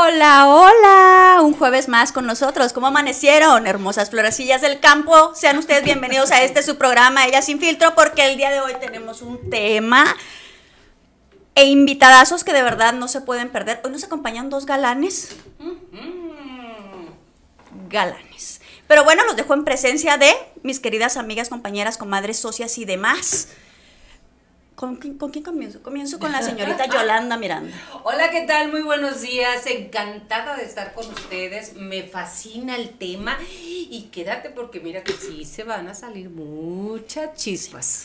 Hola, hola, un jueves más con nosotros. ¿Cómo amanecieron? Hermosas florecillas del campo. Sean ustedes bienvenidos a su programa Ella Sin Filtro, porque el día de hoy tenemos un tema e invitadazos que de verdad no se pueden perder. Hoy nos acompañan dos galanes. Galanes. Pero bueno, los dejo en presencia de mis queridas amigas, compañeras, comadres, socias y demás. ¿Con quién comienzo? Comienzo con la señorita Yolanda Miranda. Hola, ¿qué tal? Muy buenos días. Encantada de estar con ustedes. Me fascina el tema. Y quédate porque mira que sí se van a salir muchas chispas.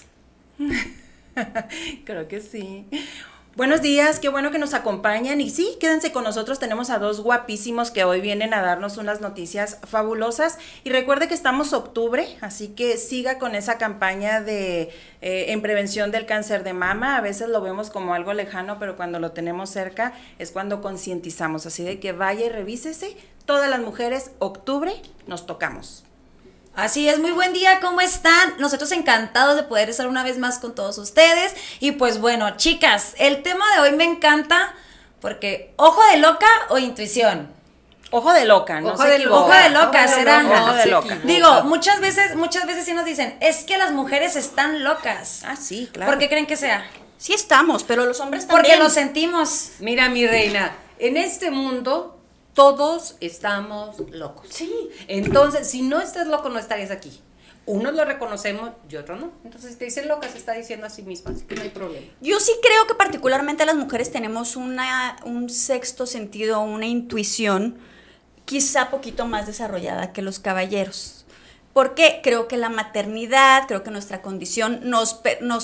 Creo que sí. Buenos días, qué bueno que nos acompañan y sí, quédense con nosotros, tenemos a dos guapísimos que hoy vienen a darnos unas noticias fabulosas y recuerde que estamos octubre, así que siga con esa campaña de en prevención del cáncer de mama. A veces lo vemos como algo lejano, pero cuando lo tenemos cerca es cuando concientizamos, así de que vaya y revísese. Todas las mujeres, octubre, nos tocamos. Así es, muy buen día, ¿cómo están? Nosotros encantados de poder estar una vez más con todos ustedes. Y pues bueno, chicas, el tema de hoy me encanta porque ¿ojo de loca o intuición? Ojo de loca, no se equivoca. Ojo de loca, será. Ojo de loca. Digo, muchas veces sí nos dicen, es que las mujeres están locas. Ah, sí, claro. ¿Por qué creen que sea? Sí estamos, pero los hombres también. Porque lo sentimos. Mira, mi reina, en este mundo todos estamos locos. Sí. Entonces, si no estás loco, no estarías aquí. Unos lo reconocemos y otros no. Entonces, si te dicen loca, se está diciendo a sí misma, así que no hay problema. Yo sí creo que particularmente las mujeres tenemos un sexto sentido, una intuición quizá poquito más desarrollada que los caballeros. Porque creo que la maternidad, creo que nuestra condición nos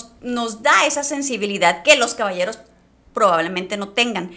da esa sensibilidad que los caballeros probablemente no tengan.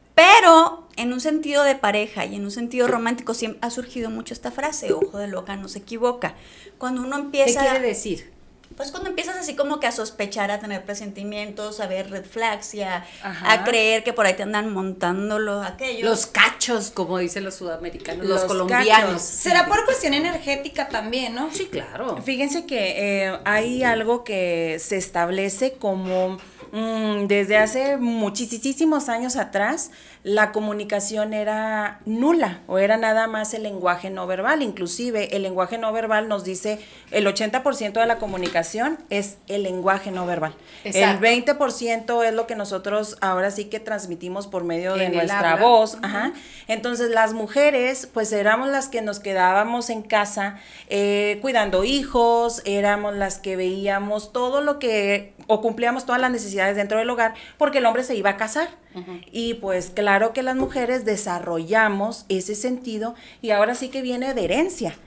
Pero en un sentido de pareja y en un sentido romántico siempre ha surgido mucho esta frase, ojo de loca no se equivoca. Cuando uno empieza... ¿Qué quiere decir? Pues cuando empiezas así como que a sospechar, a tener presentimientos, a ver red flags y a creer que por ahí te andan montándolo aquello. Los cachos, como dicen los sudamericanos, los Los colombianos. cachos. Será por cuestión energética también, ¿no? Sí, claro. Fíjense que hay algo que se establece como desde hace muchísimos años atrás, la comunicación era nula o era nada más el lenguaje no verbal. Inclusive el lenguaje no verbal nos dice el 80% de la comunicación es el lenguaje no verbal. Exacto. El 20% es lo que nosotros ahora sí que transmitimos por medio de En el nuestra habla. voz. Ajá. Entonces las mujeres pues éramos las que nos quedábamos en casa cuidando hijos, éramos las que veíamos todo lo que o cumplíamos todas las necesidades dentro del hogar porque el hombre se iba a casar. Y pues claro que las mujeres desarrollamos ese sentido y ahora sí que viene de herencia,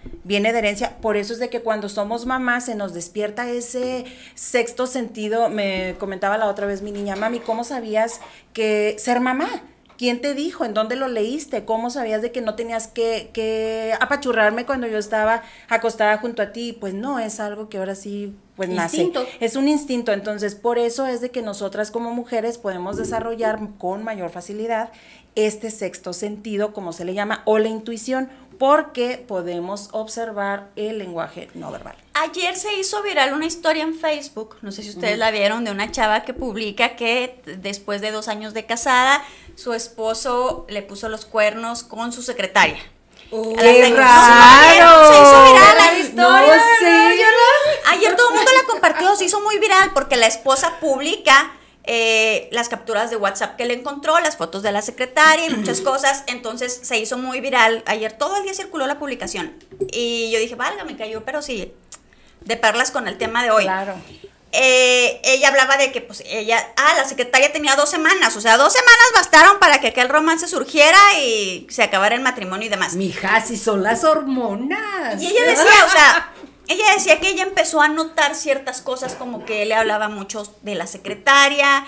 por eso es de que cuando somos mamás se nos despierta ese sexto sentido. Me comentaba la otra vez mi niña, mami, ¿cómo sabías que ser mamá? ¿Quién te dijo? ¿En dónde lo leíste? ¿Cómo sabías de que no tenías que apachurrarme cuando yo estaba acostada junto a ti? Pues no, es algo que ahora sí pues Instinto. nace. Es un instinto, entonces por eso es de que nosotras como mujeres podemos desarrollar con mayor facilidad este sexto sentido, como se le llama, o la intuición, porque podemos observar el lenguaje no verbal. Ayer se hizo viral una historia en Facebook, no sé si ustedes la vieron, de una chava que publica que después de 2 años de casada, su esposo le puso los cuernos con su secretaria. ¡Qué raro! Se hizo viral la historia. No sé. Ayer todo el mundo la compartió, se hizo muy viral porque la esposa publica las capturas de WhatsApp que le encontró, las fotos de la secretaria y muchas cosas. Entonces se hizo muy viral. Ayer todo el día circuló la publicación y yo dije, válgame, me cayó, pero sí, de perlas con el tema de hoy. Claro. Ella hablaba de que pues la secretaria tenía 2 semanas, o sea, 2 semanas bastaron para que aquel romance surgiera y se acabara el matrimonio y demás. Mija, si son las hormonas. Y ella decía, o sea, ella decía que ella empezó a notar ciertas cosas, como que él le hablaba mucho de la secretaria,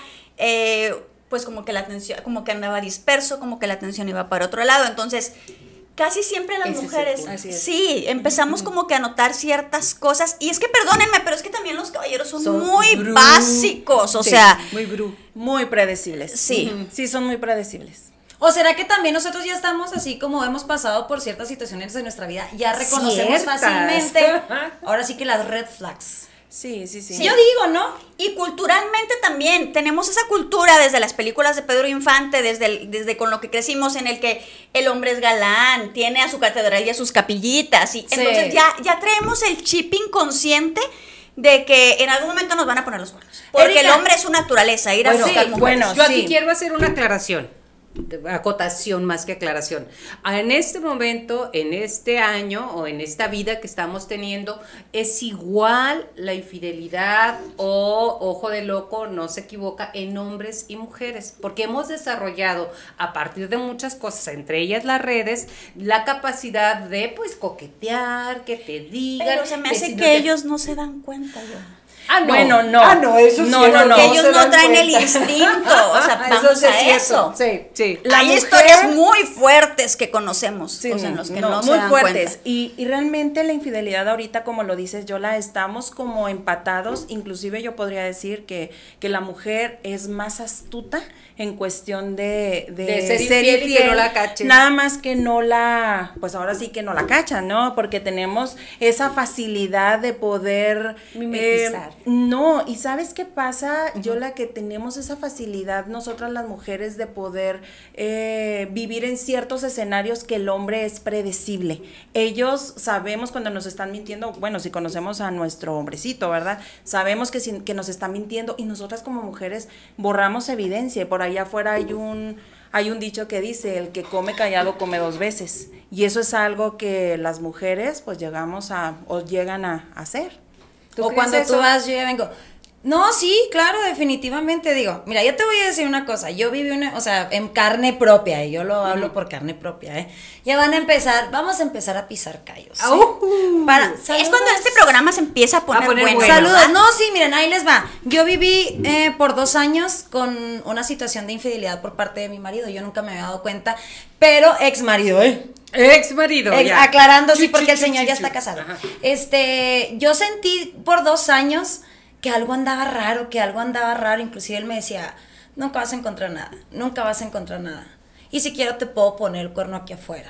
pues como que la atención, como que andaba disperso, como que la atención iba para otro lado. Entonces, casi siempre las mujeres, sí, empezamos como que a notar ciertas cosas. Y es que perdónenme, pero es que también los caballeros son muy básicos, o sea, muy predecibles. Sí. Sí, son muy predecibles. ¿O será que también nosotros ya estamos así como hemos pasado por ciertas situaciones de nuestra vida, ya reconocemos Ciertas. fácilmente, ahora sí que las red flags? Sí, sí, sí. Yo digo, ¿no? Y culturalmente también tenemos esa cultura desde las películas de Pedro Infante, desde con lo que crecimos, en el que el hombre es galán, tiene a su catedral y a sus capillitas, y Sí. entonces ya traemos el chip inconsciente de que en algún momento nos van a poner los cuernos. Porque Erika. el hombre es su naturaleza, ir a Bueno, buscar sí, mujeres. bueno, Yo aquí sí. quiero hacer una aclaración, acotación más que aclaración. En este momento, en este año o en esta vida que estamos teniendo, es igual la infidelidad o ojo de loco, no se equivoca, en hombres y mujeres, porque hemos desarrollado a partir de muchas cosas, entre ellas las redes, la capacidad de pues coquetear, que te digan. Pero se me hace si no que te- ellos no se dan cuenta, yo. Ah, no. Bueno, no. Ah, no, eso sí. No, no, no. Porque ellos se no dan traen el cuenta. instinto, o sea, vamos sí es a cierto. eso. Sí, sí. La Hay mujer- historias muy fuertes que conocemos, Sí, o sea, en los que no, no se muy dan fuertes. cuenta. Y realmente la infidelidad ahorita, como lo dices, Yola, estamos como empatados. Inclusive yo podría decir que la mujer es más astuta en cuestión de ser infiel y que no la cachen. Nada más que no la, pues ahora sí que no la cachan, ¿no? Porque tenemos esa facilidad de poder Mimetizar. no, y ¿sabes qué pasa? Yola, que tenemos esa facilidad nosotras las mujeres de poder vivir en ciertos escenarios que el hombre es predecible. Ellos sabemos cuando nos están mintiendo, bueno, si conocemos a nuestro hombrecito, ¿verdad? Sabemos que nos está mintiendo y nosotras como mujeres borramos evidencia. Por allá afuera hay un dicho que dice, el que come callado come dos veces. Y eso es algo que las mujeres pues llegan a hacer. ¿Tú O crees cuando eso? tú vas, yo ya vengo. No, sí, claro, definitivamente digo. Mira, yo te voy a decir una cosa. Yo viví o sea, en carne propia, y yo lo hablo por carne propia, ¿eh? Ya vamos a empezar a pisar callos. ¿sí? Es cuando este programa se empieza a poner, poner bueno. bueno. Saludos. ¿verdad? No, sí, miren, ahí les va. Yo viví por 2 años con una situación de infidelidad por parte de mi marido. Yo nunca me había dado cuenta, pero ex marido, Ex marido, ya. Aclarando, sí, Chu, porque chu, el chu, señor chu, ya chu. está casado. Ajá. Yo sentí por 2 años que algo andaba raro, inclusive él me decía, nunca vas a encontrar nada. Y si quiero te puedo poner el cuerno aquí afuera.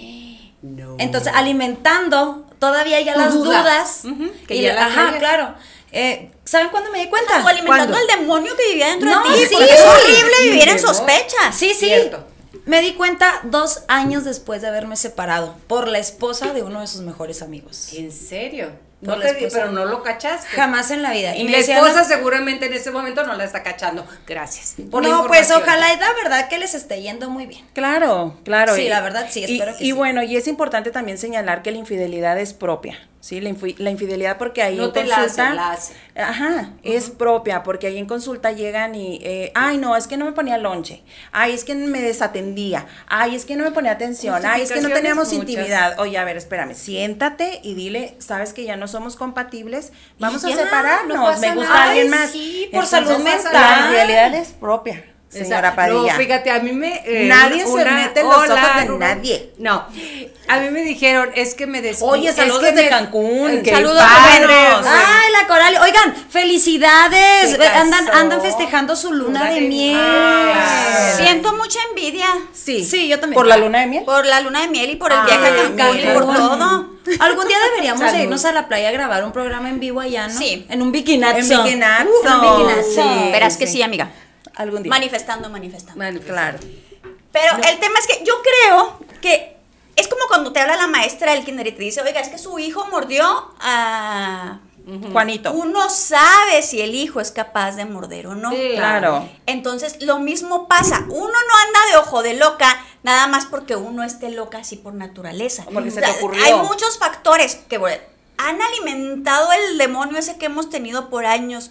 No. Entonces, alimentando todavía ya Tu las duda. dudas. Ujú, que Y ya las ajá, traías. claro. ¿Saben cuándo me di cuenta? O alimentando ¿Cuándo? al demonio que vivía dentro No, de ti. sí. Porque es horrible Sí, vivir en demonio. sospechas. Sí, sí. Cierto. Me di cuenta 2 años después de haberme separado por la esposa de uno de sus mejores amigos. ¿En serio? Por No la te esposa. pero no lo cachaste. Jamás en la vida. Y me la decía, esposa "No". seguramente en ese momento no la está cachando. Gracias. por la No, pues información. ojalá, y la verdad que les esté yendo muy bien. Claro, claro. Sí, la verdad, sí, espero que y sí. bueno, y es importante también señalar que la infidelidad es propia, ¿sí? La infidelidad porque ahí No en te la consulta... hacen, la hacen. Ajá, es propia, porque ahí en consulta llegan y, ay, no, es que no me ponía lonche, ay, es que me desatendía, ay, es que no me ponía atención, ay, es que no Justificaciones teníamos muchas. intimidad. Oye, a ver, espérame, siéntate y dile, sabes que ya no somos compatibles, vamos a ya, separarnos, no pasa me gusta nada. alguien Ay, más. sí, por salud mental. La infidelidad es propia, Exacto. señora Padilla. No, fíjate, a mí me... Nadie se mete en los ojos de Rubén. nadie. No, a mí me dijeron, es que me Oye, saludos desde Cancún. ¡Qué Saludos, padre! buenos. Ay, la Coral. Oigan, felicidades. Se casó. Andan festejando su luna de miel. Ah. Siento mucha envidia Sí, Sí, yo también. ¿Por la luna de miel? por la luna de miel y por el Ay, viaje a Cancún y por mira. todo. Algún día deberíamos de Salud. irnos a la playa a grabar un programa en vivo allá, ¿no? Sí. En un bikinazo. En bikinazo. En un bikinazo. Sí. Verás que sí, amiga. Algún día. Manifestando. Claro. Pero el tema es que yo creo que es como cuando te habla la maestra del kinder y te dice, oiga, es que su hijo mordió a... Juanito. Uno sabe si el hijo es capaz de morder o no. Sí. Claro. Entonces, lo mismo pasa. Uno no anda de ojo de loca nada más porque uno esté loca así por naturaleza. Porque se te ocurrió. Hay muchos factores que han alimentado el demonio ese que hemos tenido por años.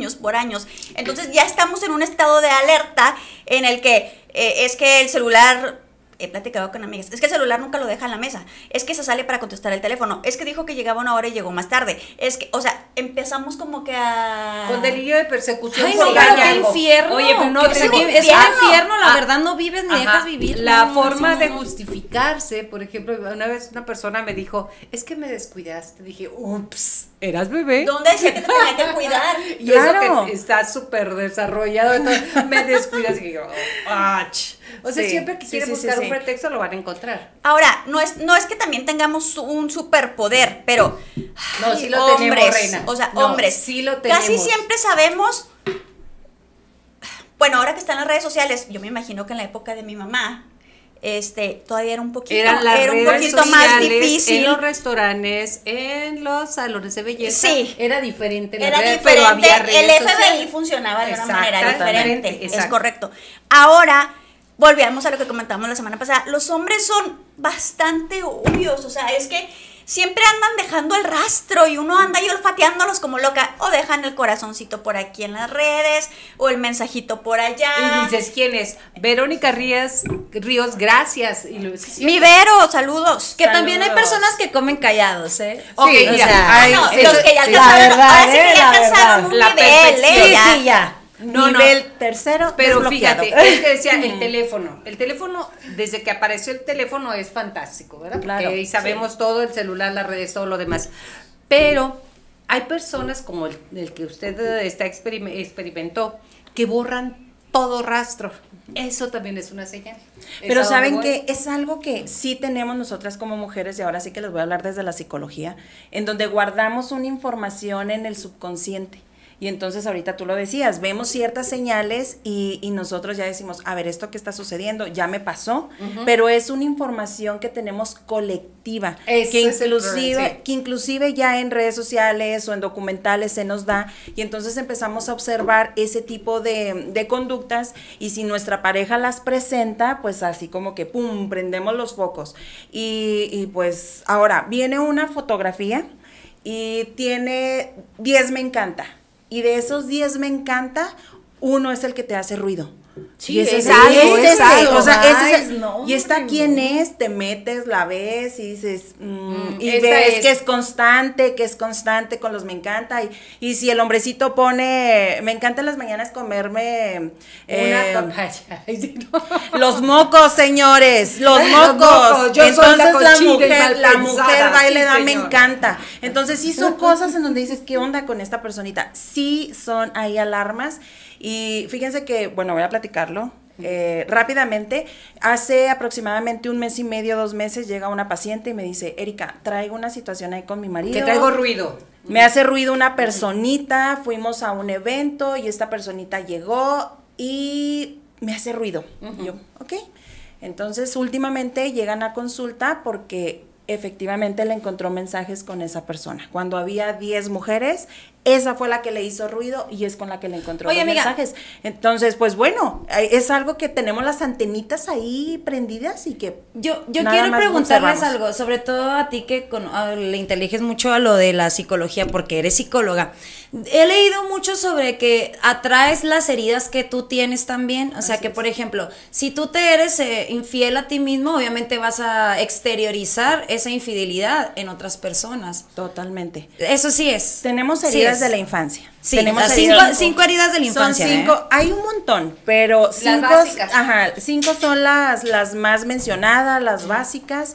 Entonces, ya estamos en un estado de alerta en el que es que el celular... He platicado con amigas, es que el celular nunca lo deja en la mesa, es que se sale para contestar el teléfono, es que dijo que llegaba una hora y llegó más tarde, es que, o sea, empezamos como que a... Con delirio de persecución. Ay, por no, pero daño. qué infierno. Oye, pero no, es te un digo, infierno, la Ah, verdad, no vives ni ajá, dejas vivir. La no, forma no, de no. justificarse, por ejemplo, una vez una persona me dijo, es que me descuidaste. Dije, ups, ¿eras bebé? ¿Dónde decía que te tenía que cuidar? Y Claro. eso que está súper desarrollado, entonces me descuidas y yo, ach. O sea, Sí, siempre que sí, quieren sí, sí, buscar sí. un pretexto lo van a encontrar. Ahora, no es que también tengamos un superpoder, pero No, sí lo hombres, tenemos, reina. o sea, No, hombres, sí lo casi tenemos. siempre sabemos. Bueno, ahora que están las redes sociales, yo me imagino que en la época de mi mamá, todavía era un poquito, Eran las era un redes poquito más sociales, difícil. en los restaurantes, en los salones de belleza. Sí. Era diferente la Era red, diferente, pero había el redes FBI sociales. funcionaba de una manera Exactamente, diferente, es exacto. correcto. Ahora, volvíamos a lo que comentamos la semana pasada, los hombres son bastante obvios, o sea, es que siempre andan dejando el rastro y uno anda ahí olfateándolos como loca, o dejan el corazoncito por aquí en las redes, o el mensajito por allá. Y dices, ¿quién es? Verónica Ríos, gracias. Y Mi Vero, saludos. Que también hay personas que comen callados, ¿eh? Ok, Sí, mira, o sea, ay, No, eso- los que ya sí, alcanzaron, la verdad, ahora sí que ya la alcanzaron verdad. un La nivel, perfección. Sí, ya. No, Nivel tercero, Pero desbloqueado. fíjate, es que decía el teléfono, desde que apareció el teléfono es fantástico, ¿verdad? Claro, Porque sabemos todo, el celular, las redes, todo lo demás. Pero hay personas como el que usted experimentó, que borran todo rastro. Eso también es una señal. Pero ¿Es a saben dónde voy? que es algo que sí tenemos nosotras como mujeres, y ahora sí que les voy a hablar desde la psicología, en donde guardamos una información en el subconsciente. Y entonces ahorita tú lo decías, vemos ciertas señales y nosotros ya decimos, a ver, esto que está sucediendo ya me pasó, pero es una información que tenemos colectiva, Ese que es el problema, sí. que inclusive ya en redes sociales o en documentales se nos da, y entonces empezamos a observar ese tipo de conductas, y si nuestra pareja las presenta, pues así como que pum, prendemos los focos. Y pues ahora viene una fotografía y tiene 10 me encanta, y de esos 10 me encanta, uno es el que te hace ruido. Sí, Y ese es es algo, ese, es algo. o sea, ese es Ay, el- no, y esta no. quién es, te metes, la ves y dices, y esta ves es. que es constante con los me encanta, y si el hombrecito pone, me encanta en las mañanas comerme Una papaya. Ay, sí, no. los mocos, señores, los mocos. mocos, yo soy la Entonces cochina y mal la pensada, mujer va y sí, le da me señora. encanta. Entonces sí son cosas en donde dices, ¿qué onda con esta personita? Sí son ahí alarmas, y fíjense que, bueno, voy a platicarlo. Rápidamente, hace aproximadamente 1 mes y medio, 2 meses, llega una paciente y me dice, Erika, traigo una situación ahí con mi marido. Que traigo ruido. Me hace ruido una personita, fuimos a un evento y esta personita llegó y me hace ruido. Y yo, ok. Entonces, últimamente llegan a consulta porque efectivamente le encontró mensajes con esa persona. Cuando había 10 mujeres, esa fue la que le hizo ruido y es con la que le encontró Oye, los amiga. mensajes. Entonces, pues bueno, es algo que tenemos las antenitas ahí prendidas y que Yo nada quiero más preguntarles observamos. algo, sobre todo a ti que le inteliges mucho a lo de la psicología, porque eres psicóloga. He leído mucho sobre que atraes las heridas que tú tienes también. O sea, que por ejemplo, si tú te eres infiel a ti mismo, obviamente vas a exteriorizar esa infidelidad en otras personas. Totalmente. Eso sí es. Tenemos Sí heridas es. de la infancia. Sí, tenemos las heridas- cinco heridas de la infancia. Son 5, hay un montón, pero 5 básicas. son las más mencionadas, las básicas,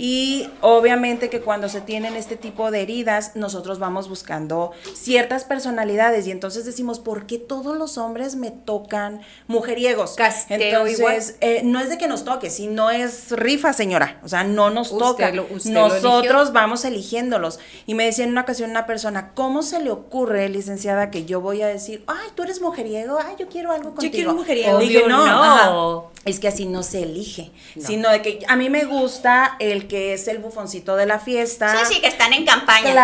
y obviamente que cuando se tienen este tipo de heridas, nosotros vamos buscando ciertas personalidades, y entonces decimos, ¿por qué todos los hombres me tocan mujeriegos? Casteo Entonces, no es de que nos toque, sino es rifa, señora, o sea, no nos Usted toca, usted lo nosotros eligió. vamos eligiéndolos. Y me decía en una ocasión una persona, ¿cómo se le ocurre, licenciada, que yo voy a decir, ay, tú eres mujeriego, ay, yo quiero algo contigo? quiero un mujeriego. Dije, Obvio, no, no. ajá, es que así no se elige, sino de que a mí me gusta el que es el bufoncito de la fiesta. Sí, que están en campaña.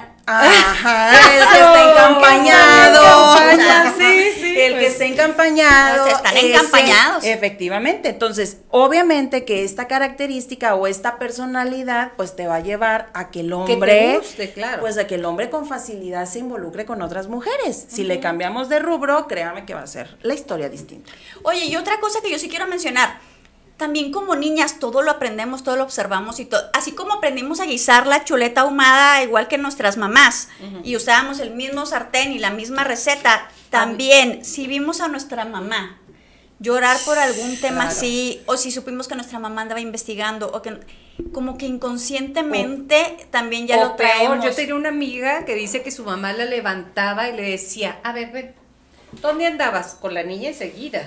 Ajá, el que está encampañado. El que está encampañado. Están ese, encampañados. Efectivamente. Entonces, obviamente que esta característica o esta personalidad, pues te va a llevar a que el hombre, guste, claro. pues a que el hombre con facilidad se involucre con otras mujeres. Si le cambiamos de rubro, créame que va a ser la historia distinta. Oye, y otra cosa que yo sí quiero mencionar, también como niñas todo lo aprendemos, todo lo observamos y todo, así como aprendimos a guisar la chuleta ahumada igual que nuestras mamás y usábamos el mismo sartén y la misma receta, también si vimos a nuestra mamá llorar por algún tema así, o si supimos que nuestra mamá andaba investigando, o que como que inconscientemente también ya O lo traemos. peor, yo tenía una amiga que dice que su mamá la levantaba y le decía, a ver, ven, ¿dónde andabas? Con la niña enseguida.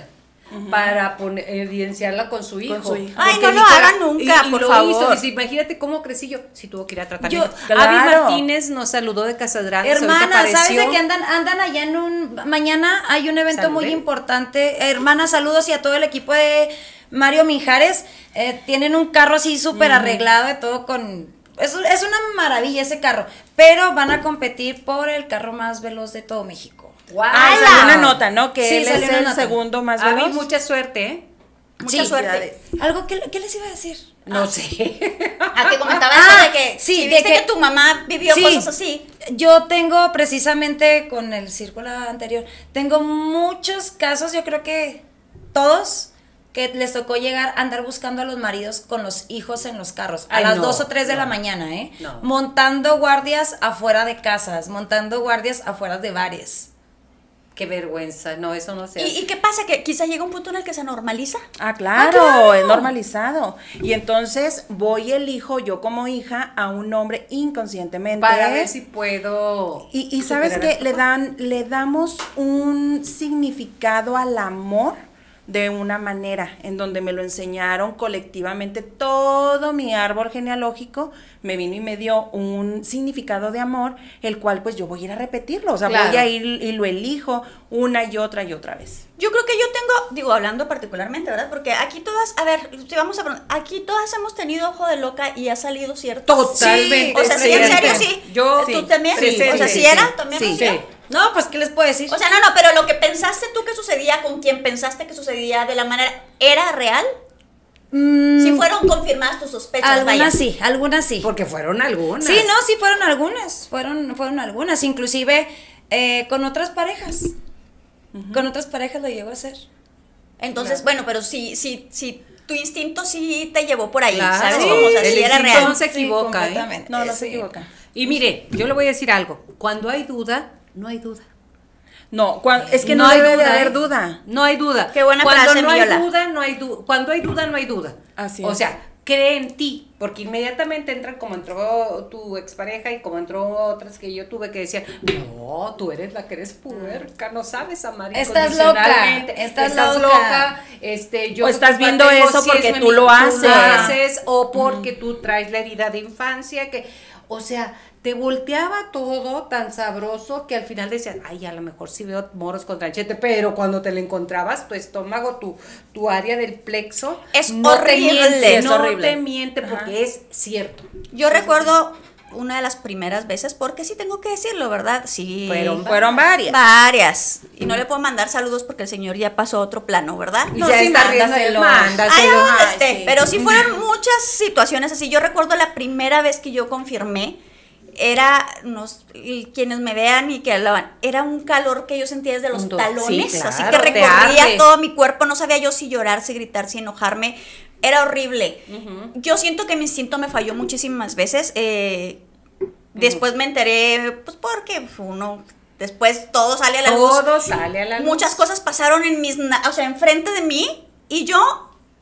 para evidenciarla con su hijo. su hijo. Ay, Porque no lo dijo, hagan nunca, y por lo favor. hizo, dice, imagínate cómo crecí yo. Si tuvo que ir a tratamiento. Claro. Avi Martínez nos saludó de Casas Grandes. Hermana, ahorita ¿sabes de apareció. que andan allá en mañana hay un evento muy Saludé. importante? Hermana, saludos y a todo el equipo de Mario Mijares. Tienen un carro así súper arreglado de todo es una maravilla ese carro, pero van a competir por el carro más veloz de todo México. ¡Guau! Salió una nota, ¿no? Que Sí, él salió es una el nota. segundo más Avi, veloz. mucha suerte, ¿eh? Mucha Sí, suerte. ¿Algo qué les iba a decir? No sé. A que comentaba eso de que sí, si de viste que- que tu mamá vivió Sí. cosas así. Yo tengo precisamente con el círculo anterior, tengo muchos casos, yo creo que todos, que les tocó llegar a andar buscando a los maridos con los hijos en los carros, a Ay, las no, 2 o 3 de la no, mañana, no. montando guardias afuera de casas, montando guardias afuera de bares. Qué vergüenza. No, eso no se hace. ¿Y qué pasa? Que quizá llega un punto en el que se normaliza. Claro, es normalizado. Y entonces voy y elijo yo como hija a un hombre inconscientemente. Para ver si puedo. Y sabes superar que esto. le damos un significado al amor de una manera en donde me lo enseñaron colectivamente. Todo mi árbol genealógico me vino y me dio un significado de amor, el cual pues yo voy a ir a repetirlo, o sea, Claro. voy a ir y lo elijo una y otra vez. Yo creo que yo tengo, digo, hablando particularmente, ¿verdad? Porque aquí todas, a ver, te vamos a preguntar, aquí todas hemos tenido ojo de loca y ha salido cierto. Totalmente. O sea, sí, en serio, sí. Yo ¿Tú también? Sí, o sea, sí, ¿sí sí, era? sí. ¿También Sí. lo hacía? Sí. No, pues, ¿qué les puedo decir? O sea, no, pero lo que pensaste tú que sucedía con quien pensaste que sucedía de la manera, ¿era real? Si fueron confirmadas tus sospechas, vaya. Algunas sí. Porque fueron algunas. Sí, no, sí fueron algunas, fueron algunas, inclusive con otras parejas. Con otras parejas lo llegó a hacer. Entonces, bueno, pero si tu instinto sí te llevó por ahí, Claro. ¿sabes? Sí, Como, o sea, el si era instinto real. no se equivoca, ¿eh? completamente, No, no se sí. equivoca. Y mire, yo le voy a decir algo. Cuando hay duda, no hay duda. No, es que no debe de haber ¿eh? duda. No hay duda. Qué buena Cuando frase, no hay Miola. duda, no hay duda. Cuando hay duda, no hay duda. Así O es. sea, cree en ti, porque inmediatamente entran como entró tu expareja y como entró otras que yo tuve que decían, no, tú eres la que eres puerca, no sabes amar Estás incondicionalmente, loca, estás loca, loca. Yo O que estás te viendo mantengo, eso si porque es tú lo haces. o porque tú traes la herida de infancia, o sea, te volteaba todo tan sabroso que al final decías, ay, a lo mejor sí veo moros con tranchete, pero cuando te lo encontrabas, tu estómago, tu área del plexo, Es no te horrible, miente, es no horrible. te miente porque es cierto. Yo recuerdo una de las primeras veces, porque sí tengo que decirlo, ¿verdad? Sí. Fueron varias. Varias. Y no le puedo mandar saludos porque el señor ya pasó a otro plano, ¿verdad? Y No, ya sí, está riendo, mándaselos. mándaselo. Ay, a donde Ay, esté. sí. Pero sí fueron muchas situaciones así. Yo recuerdo la primera vez que yo confirmé, era, quienes me vean y que hablaban, era un calor que yo sentía desde los Sí, talones, claro, así que te recorría arde. todo mi cuerpo, no sabía yo si llorar, si gritar, si enojarme, era horrible. Yo siento que mi instinto me falló muchísimas veces, después me enteré, pues porque uno, después todo sale a la luz. Todo sale a la luz. Muchas cosas pasaron o sea, enfrente de mí y yo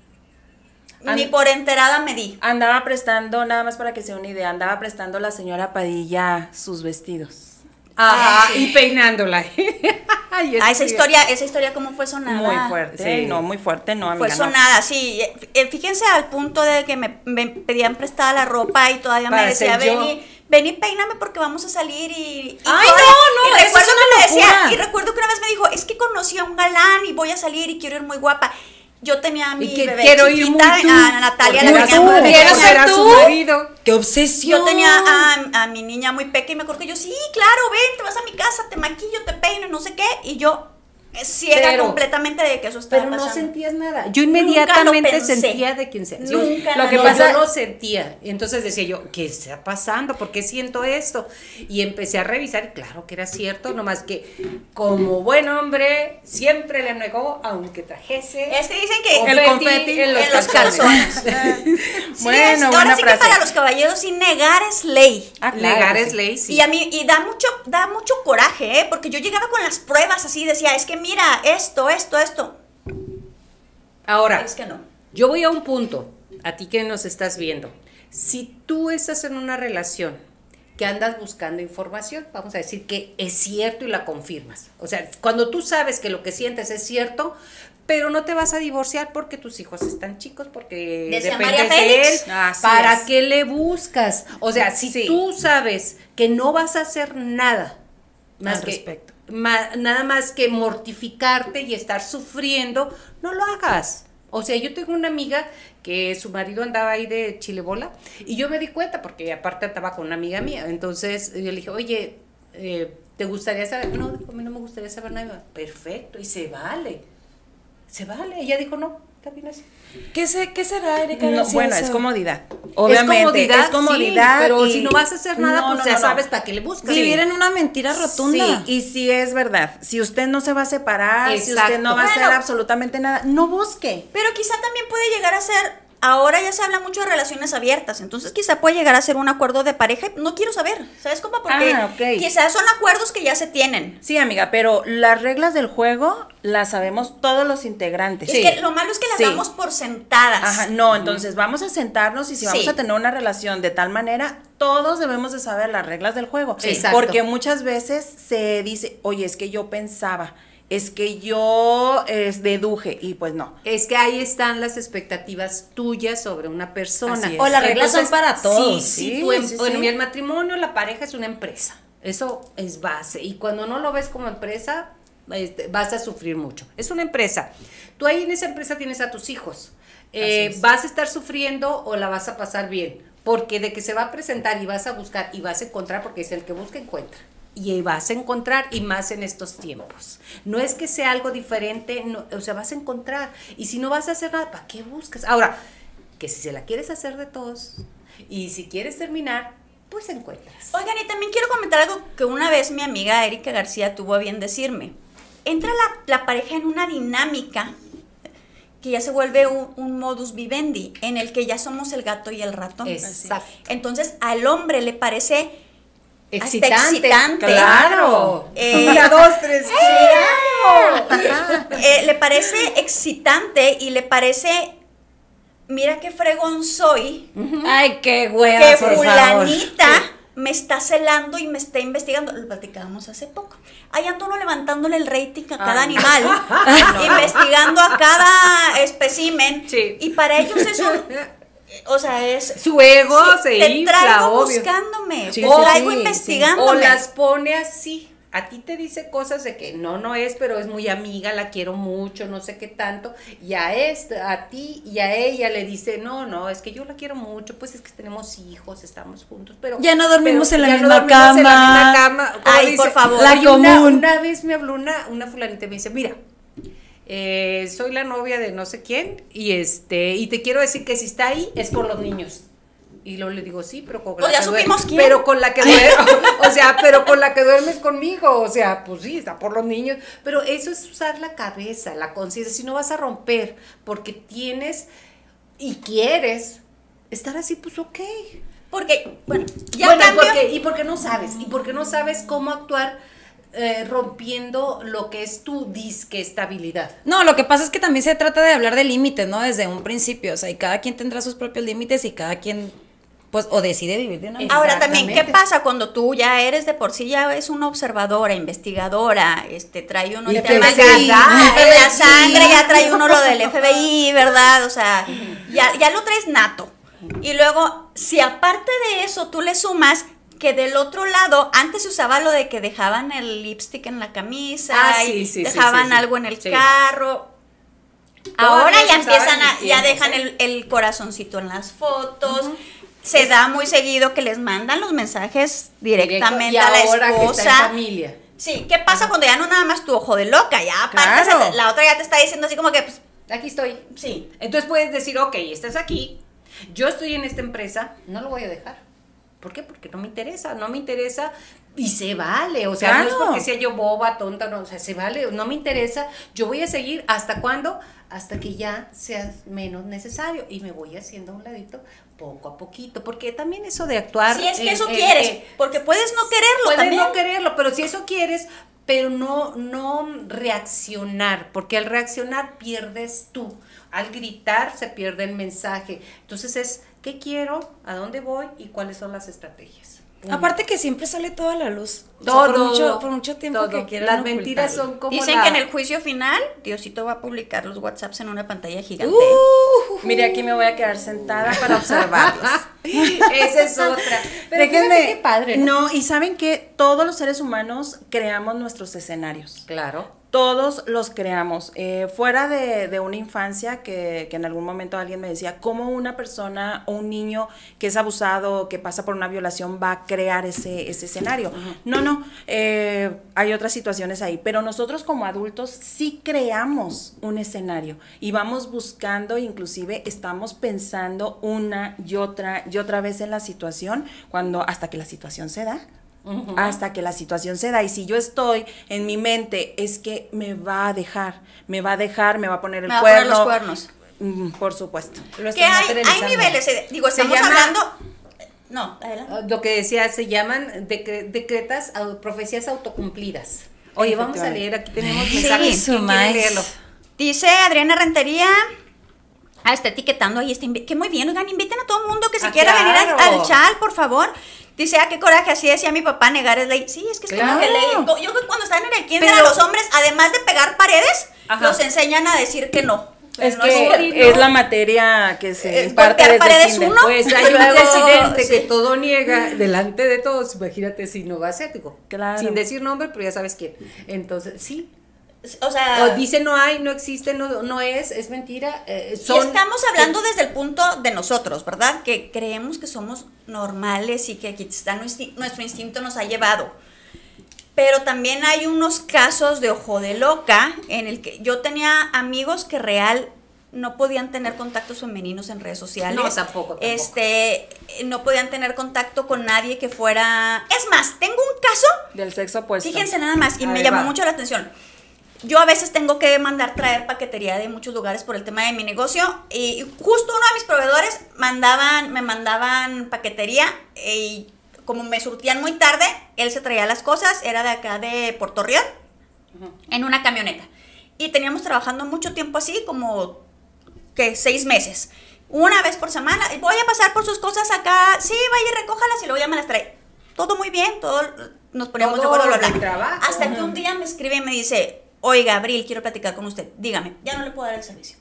ni por enterada me di. Andaba prestando, nada más para que sea una idea, andaba prestando la señora Padilla sus vestidos. Ajá, sí. y peinándola. Ay, Ah, esa historia cómo fue sonada. Muy fuerte, Sí. No, muy fuerte, no, Fue amiga, no. sonada, sí. Fíjense al punto de que me pedían prestada la ropa y todavía me Para decía, ser yo. ven y peíname porque vamos a salir y Ay, todo. no, y eso recuerdo es una que me decía, locura. y recuerdo que una vez me dijo, es que conocí a un galán y voy a salir y quiero ir muy guapa. Yo tenía a mi que bebé quiero ir chiquita, muy tú, a Natalia, la porque tenía tú, muy quiero pequeña. ser a su marido. ¡Qué obsesión! Yo tenía a mi niña muy pequeña y me acuerdo que yo, sí, claro, ven, te vas a mi casa, te maquillo, te peino, no sé qué. Y yo ciega Pero- completamente de que eso estaba Pero no pasando. sentías nada. Yo Nunca inmediatamente lo pensé. sentía de quien sea. Yo- Nunca lo que lo pasa, pensé. yo lo sentía. Y entonces decía yo, ¿qué está pasando? ¿Por qué siento esto? Y empecé a revisar y claro que era cierto, nomás que como buen hombre siempre le negó, aunque trajese Es que dicen que El confeti en los en los calzones. calzones. Sí, Bueno, ahora buena sí frase. que para los caballeros sí negar es ley. Ah, claro Negar que es sí. ley, sí. Y a mí, da mucho coraje, porque yo llegaba con las pruebas así, decía, es que mira, esto. Ahora, Es que no. yo voy a un punto, a ti que nos estás viendo. Si tú estás en una relación que andas buscando información, vamos a decir que es cierto y la confirmas. O sea, cuando tú sabes que lo que sientes es cierto, pero no te vas a divorciar porque tus hijos están chicos, porque Decía dependes María de él. Félix. Así ¿Para es. qué le buscas? O sea, si Sí. tú sabes que no vas a hacer nada más Al que respecto. nada más que mortificarte y estar sufriendo, no lo hagas. O sea, yo tengo una amiga que su marido andaba ahí de chilebola y yo me di cuenta porque aparte estaba con una amiga mía. Entonces yo le dije, oye, ¿te gustaría saber? No, dijo, a mí no me gustaría saber nada. Perfecto, y se vale. Se vale. Ella dijo, no, está bien así. ¿Qué será, Erika? No, García, bueno, eso? es comodidad. Obviamente, es comodidad. sí, pero y- si no vas a hacer nada, No, pues no, ya no, no. sabes para qué le buscas. Vivir en una mentira rotunda. Sí, y si es verdad, si usted no se va a separar, si Exacto. usted no va a hacer Bueno. absolutamente nada, no busque. Pero quizá también puede llegar a ser, ahora ya se habla mucho de relaciones abiertas, entonces quizá puede llegar a ser un acuerdo de pareja, y no quiero saber, ¿sabes cómo? Porque Ok. quizás son acuerdos que ya se tienen. Sí, amiga, pero las reglas del juego las sabemos todos los integrantes. Es que lo malo es que las Sí. damos por sentadas. Ajá, no, entonces vamos a sentarnos y si vamos Sí. a tener una relación de tal manera, todos debemos de saber las reglas del juego. Sí. Exacto. Porque muchas veces se dice, oye, es que yo pensaba, es que yo deduje, y pues no. Es que ahí están las expectativas tuyas sobre una persona. Así es. O las reglas son para todos. Sí, sí, Bueno, sí. el matrimonio, la pareja es una empresa. Eso es base. Y cuando no lo ves como empresa, vas a sufrir mucho. Es una empresa. Tú ahí en esa empresa tienes a tus hijos. es. ¿Vas a estar sufriendo o la vas a pasar bien? Porque de que se va a presentar y vas a buscar y vas a encontrar, porque es el que busca, encuentra. Y vas a encontrar, y más en estos tiempos. No es que sea algo diferente, no, o sea, vas a encontrar. Y si no vas a hacer nada, ¿para qué buscas? Ahora, que si se la quieres hacer de todos, y si quieres terminar, pues encuentras. Oigan, y también quiero comentar algo que una vez mi amiga Erika García tuvo a bien decirme. Entra la pareja en una dinámica que ya se vuelve un modus vivendi, en el que ya somos el gato y el ratón. Exacto. Entonces, al hombre le parece Excitante. hasta excitante. Claro. 1, 2, 3, le parece excitante y le parece, mira qué fregón soy, Ay, qué hueva, que por favor. fulanita me está celando y me está investigando. Lo platicábamos hace poco. Ahí ando uno levantándole el rating a cada animal, investigando a cada espécimen. Sí. Y para ellos eso, o sea, es... Su ego se te infla, traigo obvio. buscándome, Sí, te sí, traigo sí, investigándome. O las pone así. A ti te dice cosas de que no es, pero es muy amiga, la quiero mucho, no sé qué tanto. Y a ti y a ella le dice, no, es que yo la quiero mucho, pues es que tenemos hijos, estamos juntos, pero Ya no dormimos en la ya no misma dormimos en la cama. misma cama. Como Ay, por favor. La y común. Una vez me habló una fulanita y me dice, mira, soy la novia de no sé quién y te quiero decir que si está ahí es por los niños. Y luego le digo, sí, pero con Pues ya supimos quién. pero con la que pero con la que duermes conmigo, o sea, pues sí, está por los niños, pero eso es usar la cabeza, la conciencia, si no vas a romper, porque tienes y quieres estar así, pues ok. Porque, bueno, ya Bueno, cambio. y porque no sabes cómo actuar rompiendo lo que es tu disque estabilidad. No, lo que pasa es que también se trata de hablar de límites, ¿no? Desde un principio, o sea, y cada quien tendrá sus propios límites y cada quien, pues, o decide vivir de una manera. Ahora también, ¿qué Exactamente. pasa cuando tú ya eres de por sí, ya es una observadora, investigadora, trae uno Y el tema FBI. en la sangre, ya trae uno lo del FBI, ¿verdad? O sea, ya lo traes nato. Y luego, si aparte de eso tú le sumas que del otro lado, antes se usaba lo de que dejaban el lipstick en la camisa, Ah, y sí, dejaban sí. algo en el Sí. carro. Todavía Ahora ya se usaba empiezan en mis ya tiempos, dejan el corazoncito en las fotos. Se da muy seguido que les mandan los mensajes directamente Y a la ahora que está en esposa. familia. Sí, ¿qué pasa cuando ya no nada más tu ojo de loca? Ya aparte Claro. la otra ya te está diciendo así como que, pues, Aquí estoy. sí. Entonces puedes decir, ok, estás aquí, yo estoy en esta empresa, no lo voy a dejar. ¿Por qué? Porque no me interesa y se vale, o sea, no es Claro. porque sea yo boba, tonta, no, o sea, se vale, no me interesa, yo voy a seguir, ¿hasta cuándo? Hasta que ya sea menos necesario y me voy haciendo a un ladito poco a poquito, porque también eso de actuar... Si es que eso quieres, porque puedes no quererlo Puedes también. no quererlo, pero si eso quieres, pero no reaccionar, porque al reaccionar pierdes tú, al gritar se pierde el mensaje. Entonces es, ¿qué quiero? ¿A dónde voy? ¿Y cuáles son las estrategias? Aparte que siempre sale toda la luz. O sea, Todo. por mucho tiempo todo. que quieran Las mentiras ocultarlo. son como Dicen que en el juicio final, Diosito va a publicar los WhatsApps en una pantalla gigante. Mire, aquí me voy a quedar sentada para observarlos. Esa es otra. Pero Déjenme, fíjate qué padre. no, y saben que todos los seres humanos creamos nuestros escenarios. Claro. Todos los creamos. Fuera de una infancia que en algún momento alguien me decía, ¿cómo una persona o un niño que es abusado, que pasa por una violación, va a crear ese escenario? No, hay otras situaciones ahí, pero nosotros como adultos sí creamos un escenario y vamos buscando, inclusive estamos pensando una y otra vez en la situación, hasta que la situación se da. Hasta que la situación se da, y si yo estoy en mi mente, es que me va a dejar, me va a poner el Me va a cuerno. poner los cuernos. Por supuesto. Lo Que están hay materializando. niveles, digo, estamos llama- hablando... No, adelante. Lo que decía, se llaman profecías autocumplidas. Oye, vamos a leer, aquí tenemos Sí, mensajes. ¿Quién quiere Sumais. leerlo? Dice Adriana Rentería... está etiquetando ahí, que muy bien, oigan, inviten a todo el mundo que se quiera venir claro. al chal, por favor. Dice, qué coraje, así decía mi papá, negar es ley. Sí, es que es como que ley. Claro. Yo cuando están en el kinder, Pero- a los hombres, además de pegar paredes, Ajá. los enseñan a decir que no. Es No que cierto. es la materia que se imparte golpear desde paredes kinder. uno. Pues hay un Luego, presidente sí. que todo niega delante de todos. Imagínate si no va a ser, digo, Claro. sin decir nombre, pero ya sabes quién. Entonces, sí. O sea, O dice no hay, no existe, no es mentira. y estamos hablando desde el punto de nosotros, ¿verdad? Que creemos que somos normales y que aquí está nuestro instinto nos ha llevado. Pero también hay unos casos de ojo de loca en el que yo tenía amigos que real no podían tener contactos femeninos en redes sociales. No, tampoco. No podían tener contacto con nadie que fuera... Es más, tengo un caso, Del sexo opuesto. fíjense nada más, y A me ver, llamó va. mucho la atención. Yo a veces tengo que mandar traer paquetería de muchos lugares por el tema de mi negocio, y justo uno de mis proveedores me mandaban paquetería, y como me surtían muy tarde, él se traía las cosas, era de acá de Puerto Rión, en una camioneta. Y teníamos trabajando mucho tiempo así, como, ¿qué? 6 meses. Una vez por semana, y voy a pasar por sus cosas acá, sí, vaya y recójalas y luego ya me las trae. Todo muy bien, nos poníamos de Todo acuerdo, bla, bla. el trabajo. Hasta que un día me escribe y me dice, oiga, Abril, quiero platicar con usted, dígame, ya no le puedo dar el servicio.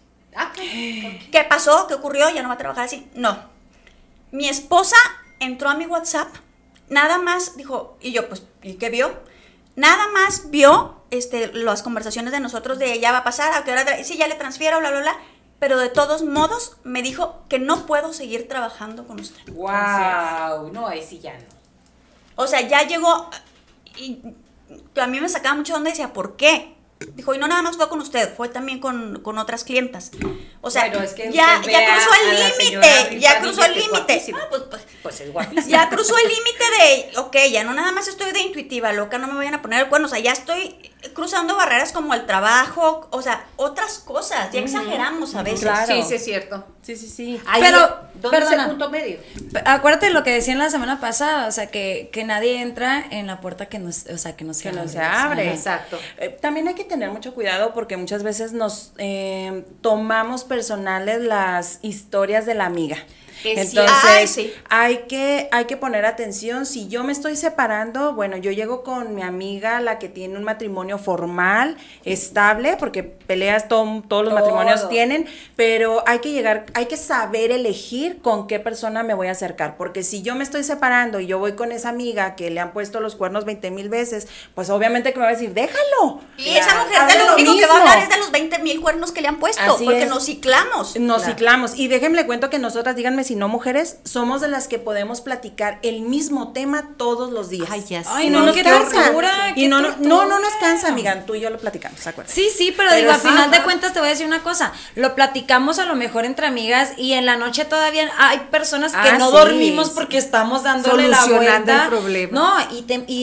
¿Qué pasó? ¿Qué ocurrió? ¿Ya no va a trabajar así? No. Mi esposa entró a mi WhatsApp, nada más dijo, y yo, pues, ¿y qué vio? Nada más vio las conversaciones de nosotros de ya va a pasar, a qué hora, sí, ya le transfiero, bla, bla, bla. Pero de todos modos me dijo que no puedo seguir trabajando con usted. Wow, no, ahí sí ya no. O sea, ya llegó, y a mí me sacaba mucho de onda y decía, ¿por qué? Dijo, y no nada más fue con usted, fue también con otras clientas. O sea, Bueno, es que ya usted vea cruzó a el la límite, señora ya cruzó el Padilla, que es límite. guapísima. Ah, Pues es guapísimo. ya cruzó el límite de, ok, ya no nada más estoy de intuitiva, loca, no me vayan a poner el cuerno, o sea, ya estoy cruzando barreras como el trabajo, o sea, otras cosas, ya exageramos a veces. Claro. Sí, sí es cierto. Sí. Ahí, Pero, ¿dónde es el perdona. punto medio? Acuérdate de lo que decían la semana pasada, o sea, que nadie entra en la puerta que no, o sea, que no se Que no abre. se abre. Exacto. También hay que tener mucho cuidado porque muchas veces nos tomamos personales las historias de la amiga. Es Entonces, Ay, sí. hay que poner atención. Si yo me estoy separando, bueno, yo llego con mi amiga, la que tiene un matrimonio formal, estable, porque peleas todos los matrimonios tienen, pero hay que saber elegir con qué persona me voy a acercar, porque si yo me estoy separando y yo voy con esa amiga que le han puesto los cuernos 20,000 veces, pues obviamente que me va a decir, déjalo. Y esa mujer Hazle de lo único que va a mismo. hablar es de los 20,000 cuernos que le han puesto, Así porque es. nos ciclamos. Nos Claro. ciclamos. Y déjenme le cuento que nosotras, díganme si no, mujeres, somos de las que podemos platicar el mismo tema todos los días. Ay, ya sé. Ay, Y no, nos qué cansa. tortura, Y qué no tortura. nos cansa, amiga. Tú y yo lo platicamos, ¿se acuerdan? Sí, pero Pero digo, al sí, final de ajá. cuentas te voy a decir una cosa, lo platicamos a lo mejor entre amigas y en la noche todavía hay personas que no sí, dormimos sí. porque estamos dándole la Solucionando vuelta. el problema. No, y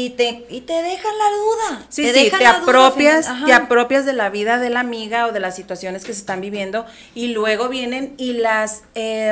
te dejan la duda. Sí, dejan te la duda al apropias, final. Ajá. te apropias de la vida de la amiga o de las situaciones que se están viviendo y luego vienen y las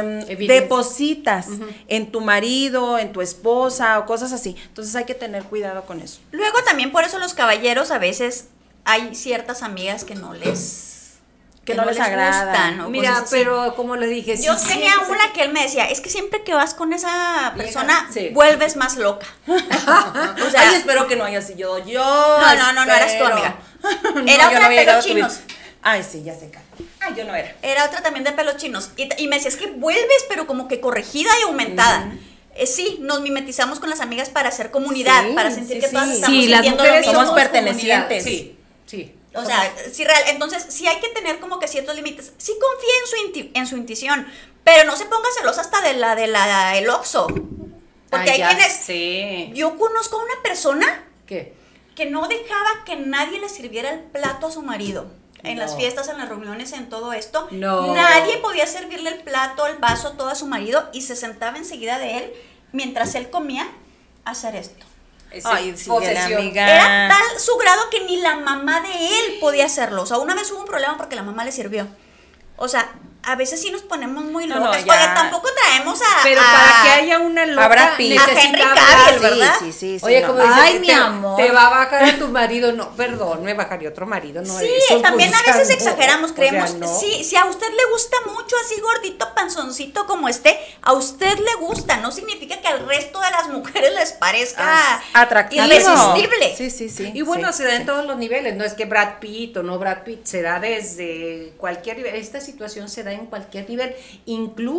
depositas en tu marido, en tu esposa o cosas así. Entonces hay que tener cuidado con eso. Luego también por eso los caballeros a veces hay ciertas amigas que no les que no les agrada. gustan, o Mira, cosas así. pero como le dije, Yo sí, tenía sí, una que él me decía, es que siempre que vas con esa persona, sí. vuelves más loca. O sea, Ay, espero que no haya sido yo. No eras tú, amiga. Era yo otra de había llegado pelos a tu chinos. vida. Ay, sí, ya sé. Ay, yo no era. Era otra también de pelos chinos. Y me decía, es que vuelves, pero como que corregida y aumentada. Sí, nos mimetizamos con las amigas para hacer comunidad, Sí, para sentir sí, que todas sí. estamos Sí, las sintiendo lo mujeres mismo. somos pertenecientes. Sí, sí. O sea, sí, real. Entonces, sí hay que tener como que ciertos límites. Sí confía en su intuición, pero no se ponga celosa hasta el Oxxo. Porque Ay, hay ya quienes... sé. Yo conozco a una persona ¿Qué? que no dejaba que nadie le sirviera el plato a su marido. En No. las fiestas, en las reuniones, en todo esto. No. Nadie podía servirle el plato, el vaso, todo a su marido y se sentaba enseguida de él mientras él comía a hacer esto. Ay, sí, posesión. amiga. Era tal su grado que ni la mamá de él podía hacerlo. O sea, una vez hubo un problema porque la mamá le sirvió. O sea, a veces sí nos ponemos muy No, locas. ya. Oiga, tampoco traemos Pero para que haya una loca, a Brad Pitt. A necesita Henry hablar. Cavill, ¿verdad? Sí, Oye, no. como dice, Ay, que mi amor. te va a bajar a tu marido. No, perdón, me bajaría otro marido. No, Sí, eso, también pues, a veces no. exageramos, O sea, creemos. no. Sí, si a usted le gusta mucho así gordito, panzoncito como esté, a usted le gusta, no significa que al resto de las mujeres les parezca Atractivo. irresistible. Sí, sí, sí. Y bueno, sí, se da en sí. todos los niveles, no es que Brad Pitt o no Brad Pitt, se da desde cualquier nivel, esta situación se da en cualquier nivel, incluso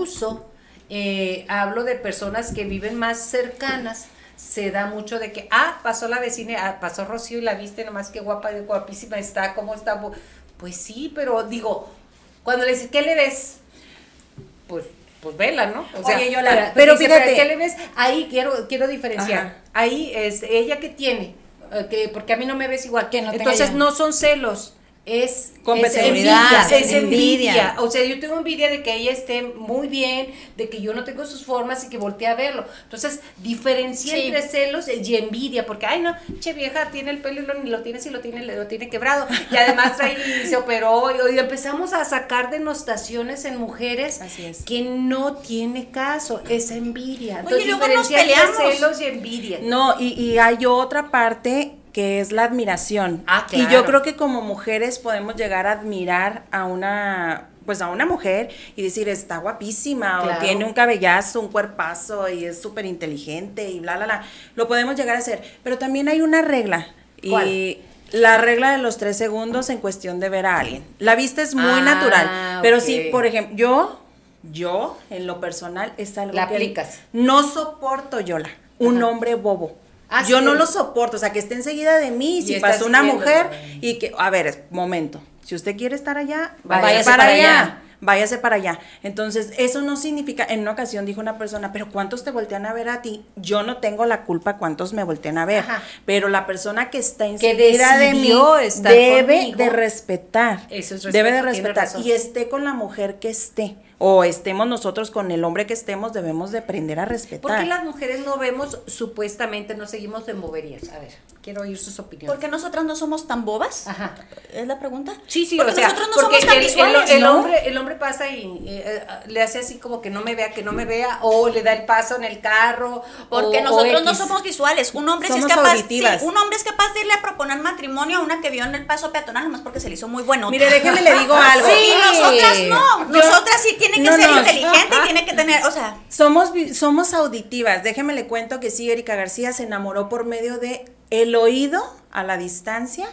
hablo de personas que viven más cercanas, se da mucho de que, pasó la vecina, pasó Rocío y la viste, nomás que guapa, guapísima está, ¿cómo está? Pues sí, pero digo, cuando le dices, ¿qué le ves? Pues vela, ¿no? O sea, Oye, Yola, pero dice, fíjate. ¿qué le ves? Ahí quiero diferenciar. Ajá. Ahí es ella que tiene, porque a mí no me ves igual. Que no tenga Entonces ya. no son celos, es Compatibilidad, envidia, es envidia. envidia. O sea, yo tengo envidia de que ella esté muy bien, de que yo no tengo sus formas y que voltee a verlo. Entonces, diferencia Sí. entre celos y envidia, porque ay no, che vieja, tiene el pelo y ni lo tiene, si lo tiene quebrado. Y además se operó y empezamos a sacar denostaciones en mujeres Así es. que no tiene caso, esa envidia. Oye, Entonces, luego nos diferencia entre peleamos. celos y envidia. No, y hay otra parte que es la admiración. Ah, Y yo claro. creo que como mujeres podemos llegar a admirar a una mujer y decir, está guapísima, Claro. o tiene un cabellazo, un cuerpazo, y es súper inteligente, y bla, bla, bla. Lo podemos llegar a hacer. Pero también hay una regla. ¿Cuál? Y la regla de los 3 segundos en cuestión de ver a alguien. La vista es muy Ah, natural. Pero ok. sí, por ejemplo, yo, en lo personal, es algo La que aplicas. no soporto, Yola, un Ajá. hombre bobo. Ah, Yo sí. no lo soporto, o sea, que esté enseguida de mí, Y si está pasó una siguiendo, mujer ¿no? y que, a ver, momento, si usted quiere estar allá, Váyase para para allá. allá. Váyase para allá. Entonces, eso no significa, en una ocasión dijo una persona, pero ¿cuántos te voltean a ver a ti? Yo no tengo la culpa cuántos me voltean a ver, Ajá. pero la persona que está Que enseguida de mí decidió estar debe conmigo. de respetar. Eso es respeto, debe de tiene respetar. razón. Y esté con la mujer que esté, o estemos nosotros con el hombre que estemos, debemos de aprender a respetar. ¿Por qué las mujeres no vemos, supuestamente, no seguimos en boberías? A ver, quiero oír sus opiniones. ¿Por qué nosotras no somos tan bobas? Ajá. ¿Es la pregunta? Sí, Porque o sea, nosotros no porque somos tan visuales, el ¿no? hombre pasa y le hace así como que no me vea, o le da el paso en el carro. Porque o nosotros no X. somos visuales. Un hombre sí es Somos capaz, auditivas. sí, un hombre es capaz de irle a proponer matrimonio a una que vio en el paso peatonal nomás porque se le hizo muy bueno. Mire, déjeme le digo algo. Sí, nosotras no. Yo- Nosotras sí tiene que no, ser no. inteligente y tiene que tener, o sea, Somos auditivas. Déjeme le cuento que sí, Erika García se enamoró por medio de el oído a la distancia,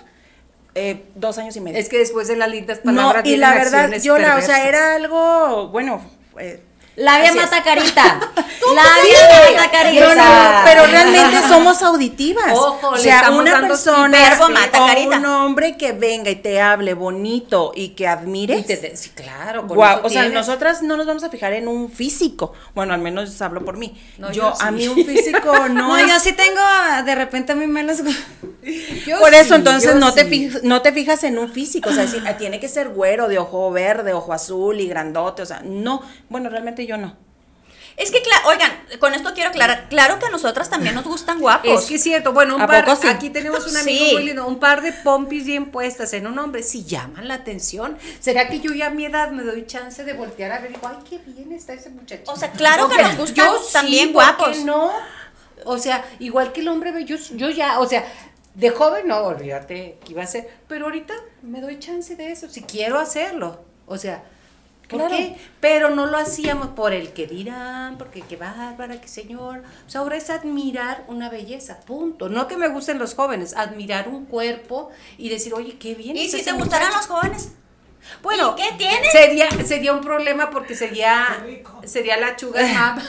2 años y medio. Es que después de las lindas no, palabras y vienen la verdad, acciones yo o sea, perversas. era algo, bueno, Labia así es. mata carita. Sí, Labia mata carita. no, no, pero realmente somos auditivas. Ojo, o le sea, estamos una dando persona verbo mata o carita. un hombre que venga y te hable bonito y que admires. Sí, claro. con Guau, eso o sea, tienes. nosotras no nos vamos a fijar en un físico. Bueno, al menos hablo por mí. No, yo yo sí. a mí un físico no. No, yo sí tengo de repente a mí me los... Yo Por eso, sí, entonces, yo no sí. te fijas en un físico, o sea, decir, tiene que ser güero, de ojo verde, ojo azul y grandote, o sea, no, bueno, realmente yo no. es que, oigan, con esto quiero aclarar, claro que a nosotras también nos gustan guapos. Es que es cierto, bueno, un ¿A par, poco sí? aquí tenemos un amigo Sí. muy lindo, un par de pompis bien puestas en un hombre, sí llaman la atención. ¿Será que yo ya a mi edad me doy chance de voltear a ver? Digo, ay, qué bien está ese muchacho. O sea, claro que nos gustan yo también sí, ¿por guapos. qué no? O sea, igual que el hombre, yo ya, o sea, de joven no, olvídate que iba a ser, pero ahorita me doy chance de eso, si quiero hacerlo. O sea, ¿por Claro. qué? Pero no lo hacíamos por el que dirán, porque qué bárbara, qué señor. O sea, ahora es admirar una belleza, punto. No que me gusten los jóvenes, admirar un cuerpo y decir, oye, qué bien. ¿Y es si ese te gustaran muchacho. los jóvenes? Bueno, ¿Y qué tiene? sería un problema porque sería la sugar mama.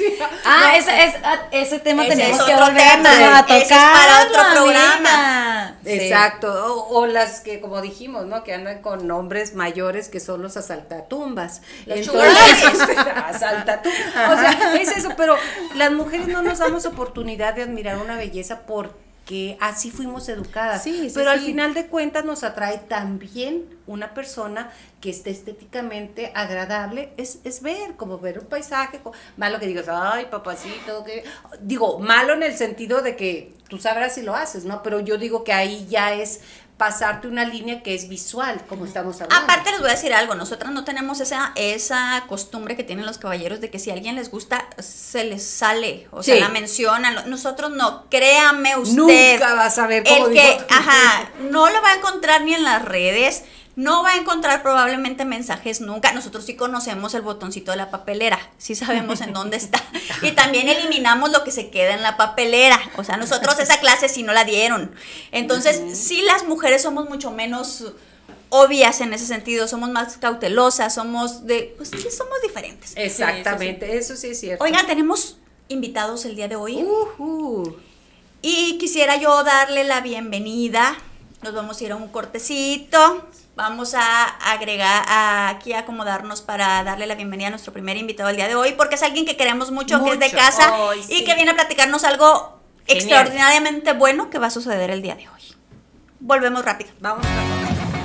Ese tema Ese tenemos es que otro volver tema. a tocar. Ese es para otro amiga. programa. Exacto, o las que, como dijimos, ¿no? Que andan con hombres mayores que son los asaltatumbas. Los Entonces, asaltatumbas. O sea, es eso, pero las mujeres no nos damos oportunidad de admirar una belleza porque así fuimos educadas. Sí, sí, pero al sí. final de cuentas nos atrae también una persona que esté estéticamente agradable, es ver, como ver un paisaje, malo que digas, ay, papacito, que digo, malo en el sentido de que tú sabrás si lo haces, ¿no? Pero yo digo que ahí ya es pasarte una línea que es visual, como estamos hablando. Aparte les voy a decir algo, nosotras no tenemos esa costumbre que tienen los caballeros de que si a alguien les gusta, se les sale, o sea, Sí. la mencionan. Nosotros no, créame usted. Nunca vas a ver cómo el que, dijo- no lo va a encontrar ni en las redes, no va a encontrar probablemente mensajes nunca. Nosotros sí conocemos el botoncito de la papelera, sí sabemos en dónde está. Y también eliminamos lo que se queda en la papelera. O sea, nosotros esa clase sí no la dieron. Entonces, sí las mujeres somos mucho menos obvias en ese sentido, somos más cautelosas, pues sí, somos diferentes. Exactamente, eso sí es cierto. Oigan, tenemos invitados el día de hoy. Ujú. Y quisiera yo darle la bienvenida. Nos vamos a ir a un cortecito. Vamos a agregar aquí a acomodarnos para darle la bienvenida a nuestro primer invitado el día de hoy, porque es alguien que queremos mucho, que es de Mucho. casa Ay, y sí. que viene a platicarnos algo Genial. extraordinariamente bueno que va a suceder el día de hoy. Volvemos rápido. Vamos a ver.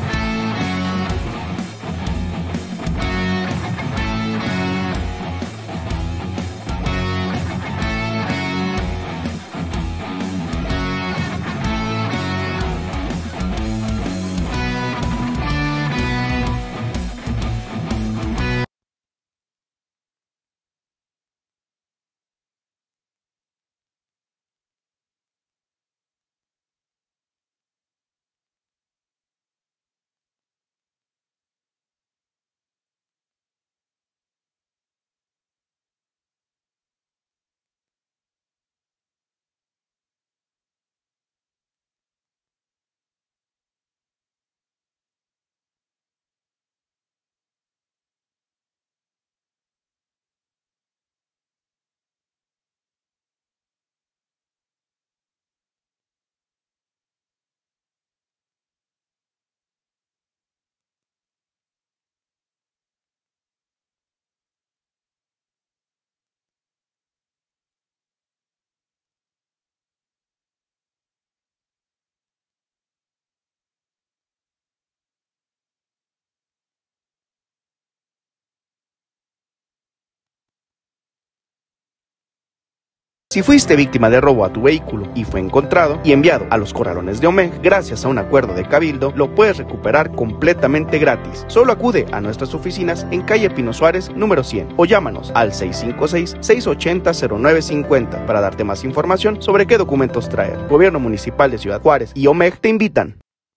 Si fuiste víctima de robo a tu vehículo y fue encontrado y enviado a los corralones de OMEG, gracias a un acuerdo de Cabildo, lo puedes recuperar completamente gratis. Solo acude a nuestras oficinas en calle Pino Suárez, número 100, o llámanos al 656-680-0950 para darte más información sobre qué documentos traer. Gobierno Municipal de Ciudad Juárez y OMEG te invitan.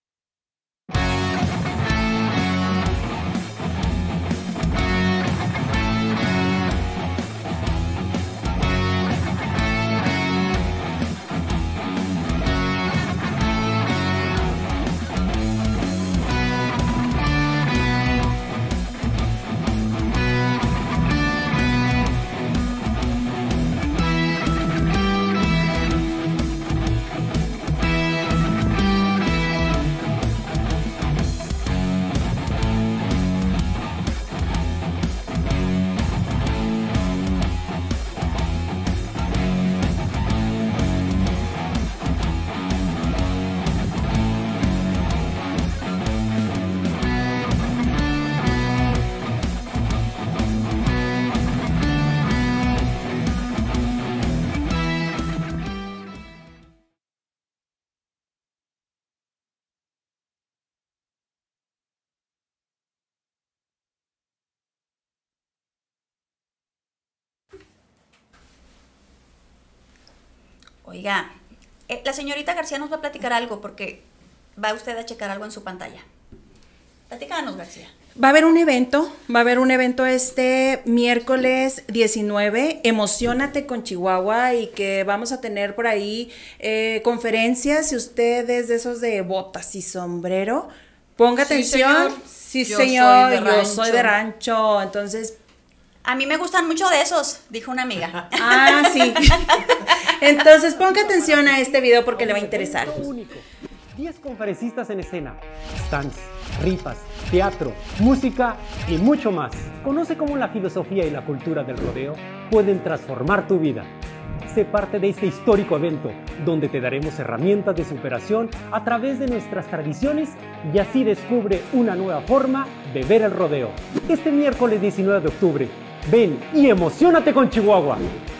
Oiga, la señorita García nos va a platicar algo porque va usted a checar algo en su pantalla. Platícanos, García. Va a haber un evento este miércoles 19, Emociónate con Chihuahua, y que vamos a tener por ahí conferencias. Si usted es de esos de botas y sombrero, ponga atención. Señor. Sí, Yo señor, soy de yo soy de rancho, entonces... A mí me gustan mucho de esos, dijo una amiga. Ah, sí. Entonces ponga atención a este video porque le va a interesar. Único. 10 conferencistas en escena, stands, rifas, teatro, música y mucho más. Conoce cómo la filosofía y la cultura del rodeo pueden transformar tu vida. Sé parte de este histórico evento, donde te daremos herramientas de superación a través de nuestras tradiciones, y así descubre una nueva forma de ver el rodeo. Este miércoles 19 de octubre, ven y emociónate con Chihuahua.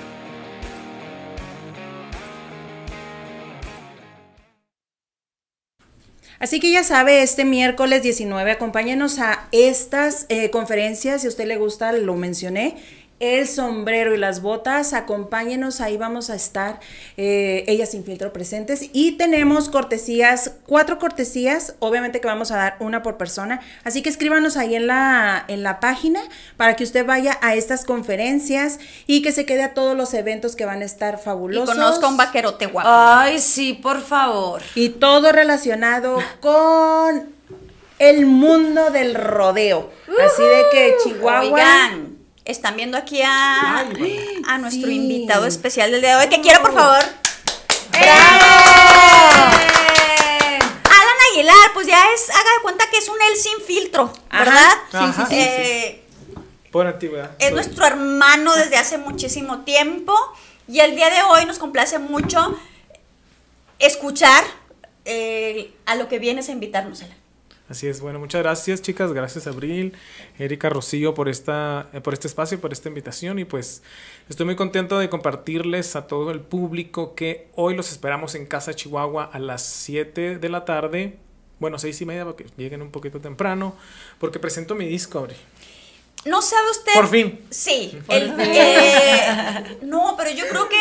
Así que ya sabe, este miércoles 19, acompáñenos a estas conferencias. Si a usted le gusta, lo mencioné, el sombrero y las botas, acompáñenos, ahí vamos a estar, Ellas Sin Filtro presentes, y tenemos cortesías, 4 cortesías, obviamente que vamos a dar una por persona, así que escríbanos ahí en la página para que usted vaya a estas conferencias y que se quede a todos los eventos que van a estar fabulosos. Y conozca un vaquerote guapo. Ay, sí, por favor. Y todo relacionado con el mundo del rodeo, así de que Chihuahua... Oigan, están viendo aquí a nuestro sí. invitado especial del día de hoy, que quiero, por favor. ¡Bravo! Alan Aguilar, pues ya haga de cuenta que es un él sin filtro, ¿verdad? Ajá. Por antigüedad. Es nuestro hermano desde hace muchísimo tiempo, y el día de hoy nos complace mucho escuchar a lo que vienes a invitarnos, Alan. Así es, bueno, muchas gracias, chicas, gracias Abril, Erika, Rocío por este espacio, por esta invitación, y pues estoy muy contento de compartirles a todo el público que hoy los esperamos en Casa Chihuahua a las 7 de la tarde, bueno, 6:30, porque lleguen un poquito temprano, porque presento mi disco, Abril. ¿No sabe usted? Por fin. Sí. No, pero yo creo que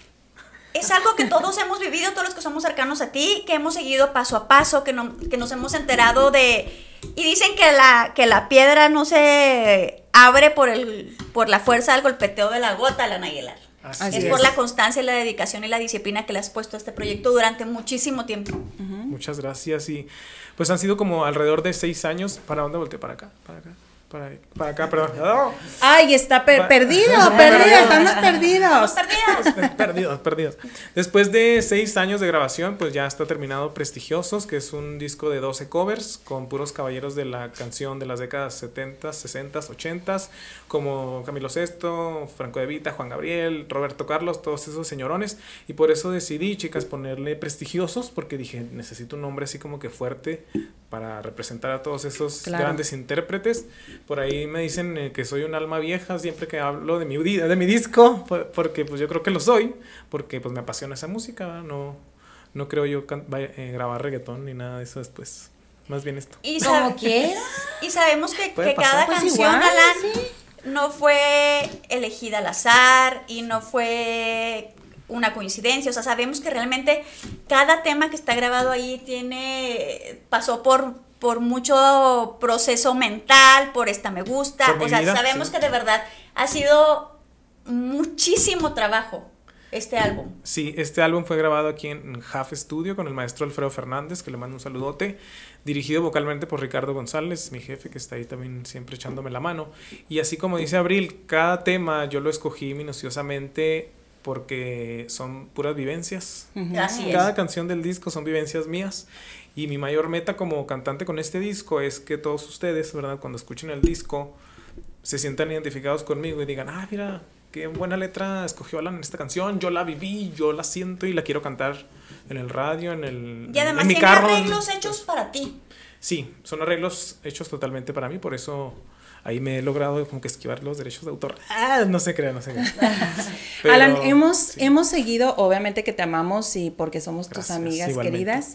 es algo que todos hemos vivido, todos los que somos cercanos a ti, que hemos seguido paso a paso, que nos hemos enterado de... Y dicen que la piedra no se abre por la fuerza del golpeteo de la gota, Alan Aguilar. Así Es por la constancia, la dedicación y la disciplina que le has puesto a este proyecto durante muchísimo tiempo. Muchas gracias, y pues han sido como alrededor de 6 años. ¿Para dónde volteé? ¿Para acá? ¿Para acá? Para acá, perdón. Oh. Ay, está perdido, estamos perdidos. Perdidos. Después de 6 años de grabación, pues ya está terminado Prestigiosos, que es un disco de 12 covers con puros caballeros de la canción de las décadas 70, 60, 80, como Camilo Sesto, Franco De Vita, Juan Gabriel, Roberto Carlos, todos esos señorones. Y por eso decidí, chicas, ponerle Prestigiosos, porque dije, necesito un nombre así como que fuerte para representar a todos esos grandes intérpretes. Por ahí me dicen que soy un alma vieja siempre que hablo de mi disco, porque pues yo creo que lo soy, porque pues me apasiona esa música, ¿verdad? No creo yo grabar reggaetón ni nada de eso después, más bien esto. Como quieras. Y sabemos que Puede cada pasar. Pues canción, igual, Alan, sí. no fue elegida al azar y no fue una coincidencia. O sea, sabemos que realmente cada tema que está grabado ahí pasó por mucho proceso mental, por esta me gusta. Por mi O sea, vida, sabemos sí. que de verdad ha sido muchísimo trabajo este álbum. Sí, este álbum fue grabado aquí en Half Studio con el maestro Alfredo Fernández, que le mando un saludote, dirigido vocalmente por Ricardo González, mi jefe, que está ahí también siempre echándome la mano. Y así como dice Abril, cada tema yo lo escogí minuciosamente porque son puras vivencias. Así es. Cada canción del disco son vivencias mías, y mi mayor meta como cantante con este disco es que todos ustedes, ¿verdad?, cuando escuchen el disco se sientan identificados conmigo y digan, mira, qué buena letra escogió Alan en esta canción, yo la viví, yo la siento y la quiero cantar en el radio, Y además en mi tiene carro. arreglos hechos para ti. Sí, son arreglos hechos totalmente para mí, por eso ahí me he logrado como que esquivar los derechos de autor. No se crea. Pero, Alan, sí. hemos seguido, obviamente que te amamos y porque somos tus Gracias, amigas igualmente. queridas.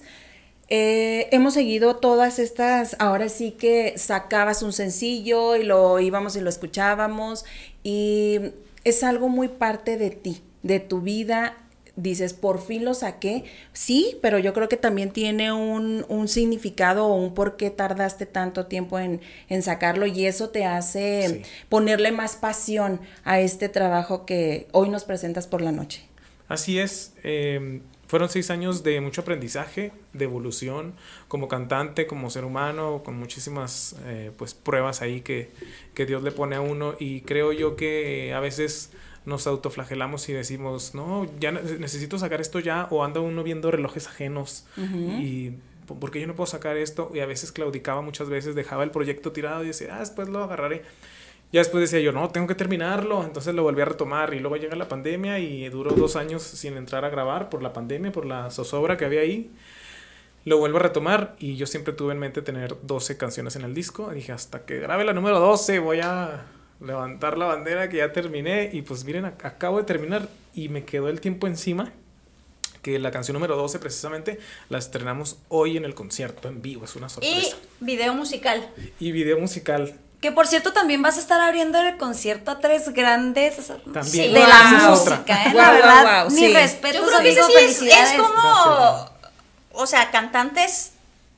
Hemos seguido todas estas, ahora sí que sacabas un sencillo y lo íbamos y lo escuchábamos, y es algo muy parte de ti, de tu vida, dices, por fin lo saqué. Sí, pero yo creo que también tiene un significado o un por qué tardaste tanto tiempo en sacarlo, y eso te hace ponerle más pasión a este trabajo que hoy nos presentas por la noche. Así es. Fueron 6 años de mucho aprendizaje, de evolución como cantante, como ser humano, con muchísimas pues pruebas ahí que Dios le pone a uno, y creo yo que a veces nos autoflagelamos y decimos, no, ya necesito sacar esto ya, o anda uno viendo relojes ajenos y ¿por qué yo no puedo sacar esto? Y a veces claudicaba, muchas veces dejaba el proyecto tirado y decía, después lo agarraré. Ya después decía yo, no, tengo que terminarlo, entonces lo volví a retomar, y luego llega la pandemia y duró 2 años sin entrar a grabar por la pandemia, por la zozobra que había ahí. Lo vuelvo a retomar, y yo siempre tuve en mente tener 12 canciones en el disco. Dije, hasta que grabe la número 12 voy a levantar la bandera que ya terminé, y pues miren, acabo de terminar y me quedó el tiempo encima, que la canción número 12 precisamente la estrenamos hoy en el concierto en vivo, es una sorpresa. Y video musical. Y video musical. Que por cierto también vas a estar abriendo el concierto a 3 grandes, o sea, También. de Wow. la Esa es música, otra. la Wow, verdad, wow, mis sí. respetos, Yo creo que amigo, ese sí es felicidades. como, o sea, cantantes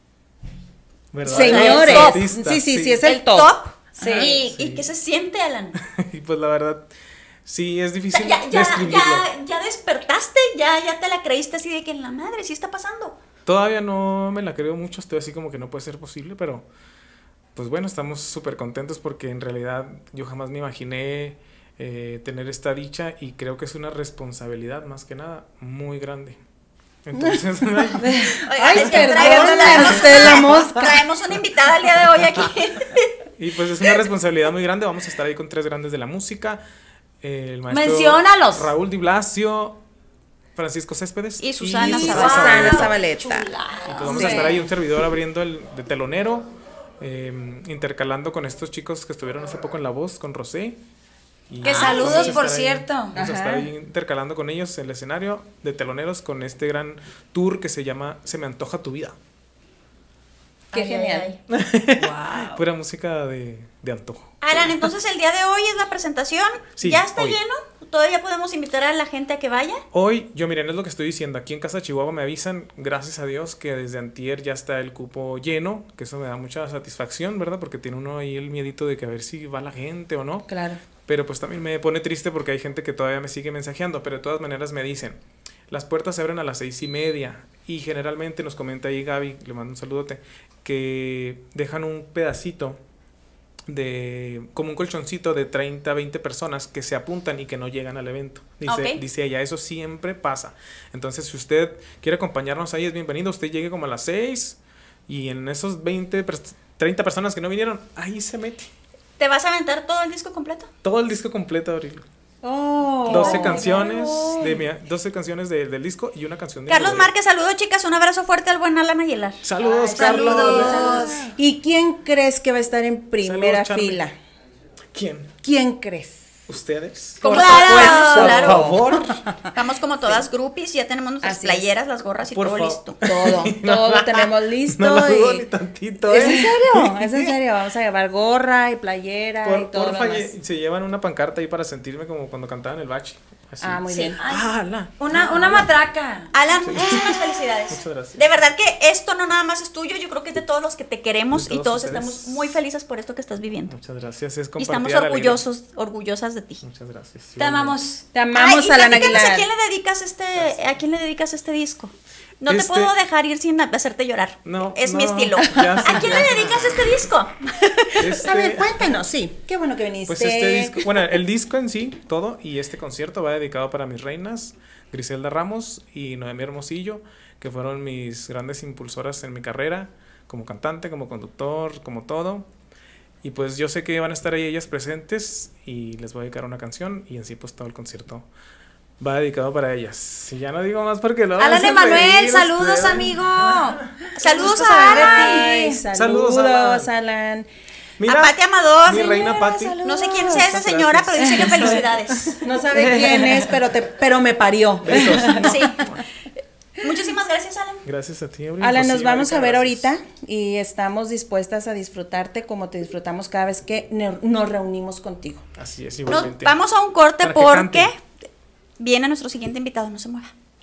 ¿Verdad? Señores, Artistas, sí, es el el top. top. Sí. ¿Y qué se siente, Alan? Y pues la verdad, sí, es difícil Ya describirlo. despertaste, ya te la creíste así de que en la madre, sí está pasando. Todavía no me la creo mucho, estoy así como que no puede ser posible, pero pues bueno, estamos súper contentos porque en realidad yo jamás me imaginé tener esta dicha, y creo que es una responsabilidad más que nada muy grande. Entonces, Ay, es que perdóname usted, la mosca. traemos una invitada el día de hoy aquí. y pues es una responsabilidad muy grande. Vamos a estar ahí con 3 grandes de la música. El maestro Menciónalos. Raúl Di Blasio, Francisco Céspedes Y Susana Susana Zabaleta. Y pues vamos a estar ahí un servidor abriendo de telonero, intercalando con estos chicos que estuvieron hace poco en La Voz, con Rosé. Y Que vamos saludos, a estar por ahí, cierto. Vamos a estar ahí intercalando con ellos el escenario de teloneros con este gran tour que se llama Se me antoja tu vida. Qué Ay, genial. ay, ay. Pura música de antojo. Alan, entonces el día de hoy es la presentación. Sí, ¿Ya está hoy. lleno? ¿Todavía podemos invitar a la gente a que vaya? Hoy, miren, es lo que estoy diciendo. Aquí en Casa Chihuahua me avisan, gracias a Dios, que desde antier ya está el cupo lleno, que eso me da mucha satisfacción, ¿verdad? Porque tiene uno ahí el miedito de que a ver si va la gente o no. Claro. Pero pues también me pone triste porque hay gente que todavía me sigue mensajeando, pero de todas maneras me dicen, las puertas se abren a las 6:30, y generalmente nos comenta ahí Gaby, le mando un saludote, que dejan un pedacito como un colchoncito de 30, 20 personas que se apuntan y que no llegan al evento. Dice ella, eso siempre pasa. Entonces, si usted quiere acompañarnos ahí, es bienvenido. Usted llegue como a las 6, y en esos 30 personas que no vinieron, ahí se mete. ¿Te vas a aventar todo el disco completo? Todo el disco completo, Abril. Oh, 12 canciones, 12 canciones del disco y una canción de Carlos melodía. Márquez, saludos, chicas. Un abrazo fuerte al buen Alan Aguilar. Saludos, Ay, Carlos. saludos. ¿Y quién crees que va a estar en primera Saludos, Charlie. fila? ¿Quién? ¿Quién crees? ¿Ustedes? Por supuesto. claro. Por favor. Estamos como todas groupies, ya tenemos nuestras Así es. playeras, las gorras y Por todo favor. listo. Todo tenemos listo. No lo dudo y- ni tantito, ¿Es en ¿eh? serio? ¿Es en serio? Vamos a llevar gorra y playera y todo lo Porfa, demás. se llevan una pancarta ahí para sentirme como cuando cantaba en el bache. Así. Ah, muy Sí. bien. ¡Hala! Una matraca. Alan, muchísimas felicidades. Muchas gracias. De verdad que esto no nada más es tuyo, yo creo que es de todos los que te queremos De y todos todos ustedes. estamos muy felices por esto que estás viviendo. Muchas gracias. Es Y compartir estamos la alegría. orgullosas de ti. Muchas gracias. Te amamos. Te amamos, Ay, y Alan platícanos, Aguilar. ¿a quién le dedicas este disco? No te Este- puedo dejar ir sin hacerte llorar. No, es mi no, estilo. ya sé. ¿A quién le dedicas este disco? Este- A ver, cuéntanos, sí. Qué bueno que viniste. Pues este disco, bueno, el disco en sí, todo, y este concierto va dedicado para mis reinas, Griselda Ramos y Noemí Hermosillo, que fueron mis grandes impulsoras en mi carrera, como cantante, como conductor, como todo. Y pues yo sé que van a estar ahí ellas presentes, y les voy a dedicar una canción, y en sí pues todo el concierto va dedicado para ellas. Y ya no digo más porque luego Alan me hacen Emanuel, reír saludos, ustedes. amigo. Saludos Gusto a saber de Alan. ti. Saludos, Saludos, Alan. Mira, A Pati Amador. mi reina Pati. No sé quién sea esa señora, pero dice que felicidades. No sabe quién es, pero me parió. Sí. Muchísimas gracias, Alan. Gracias a ti, Abril. Alan, Pues nos sí, vamos a ver gracias. ahorita y estamos dispuestas a disfrutarte como te disfrutamos cada vez que nos reunimos contigo. Así es, Nos igualmente. vamos a un corte Para que porque cante. viene nuestro siguiente invitado, no se mueva.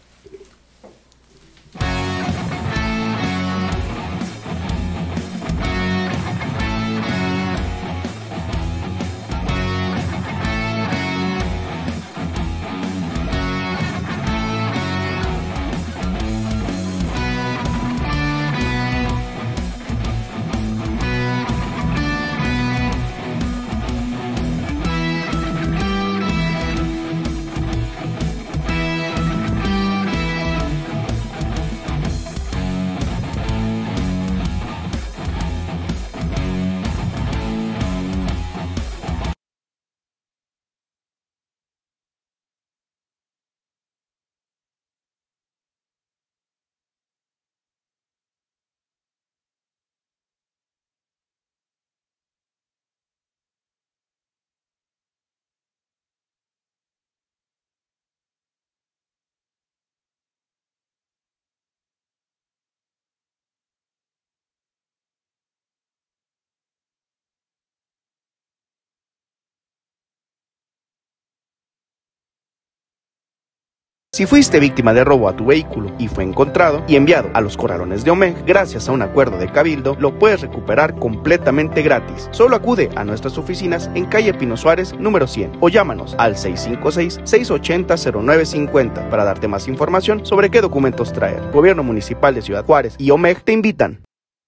Si fuiste víctima de robo a tu vehículo y fue encontrado y enviado a los corralones de OMEG, gracias a un acuerdo de Cabildo, lo puedes recuperar completamente gratis. Solo acude a nuestras oficinas en calle Pino Suárez, número 100, o llámanos al 656-680-0950 para darte más información sobre qué documentos traer. Gobierno Municipal de Ciudad Juárez y OMEG te invitan.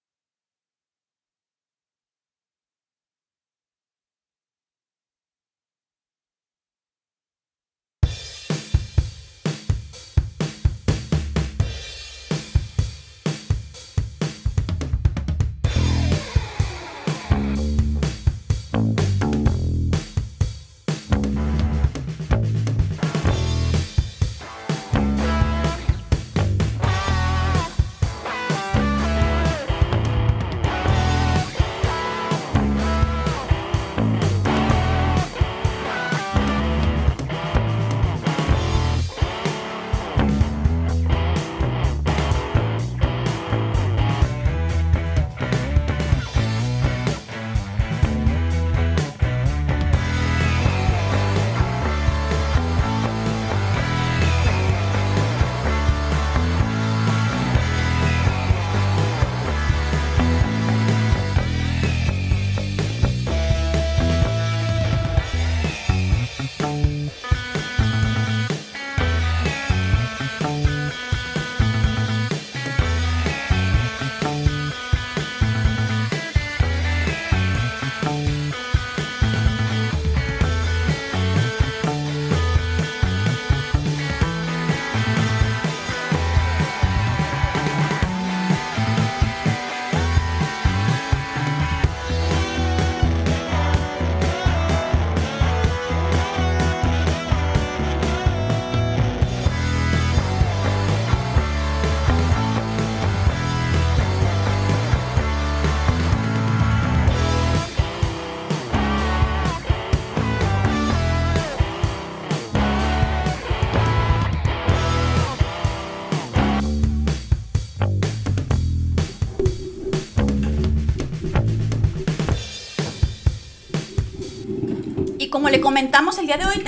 Y como le comentamos, el día de hoy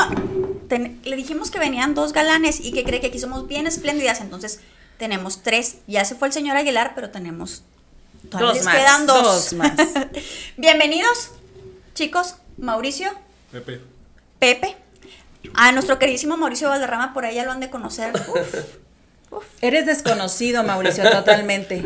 le dijimos que venían 2 galanes y que cree que aquí somos bien espléndidas, entonces tenemos 3. Ya se fue el señor Aguilar, pero tenemos... Todavía les quedan 2 más. Bienvenidos, chicos. Mauricio. Pepe. A nuestro queridísimo Mauricio Valderrama, por ahí ya lo han de conocer. Eres desconocido, Mauricio, totalmente.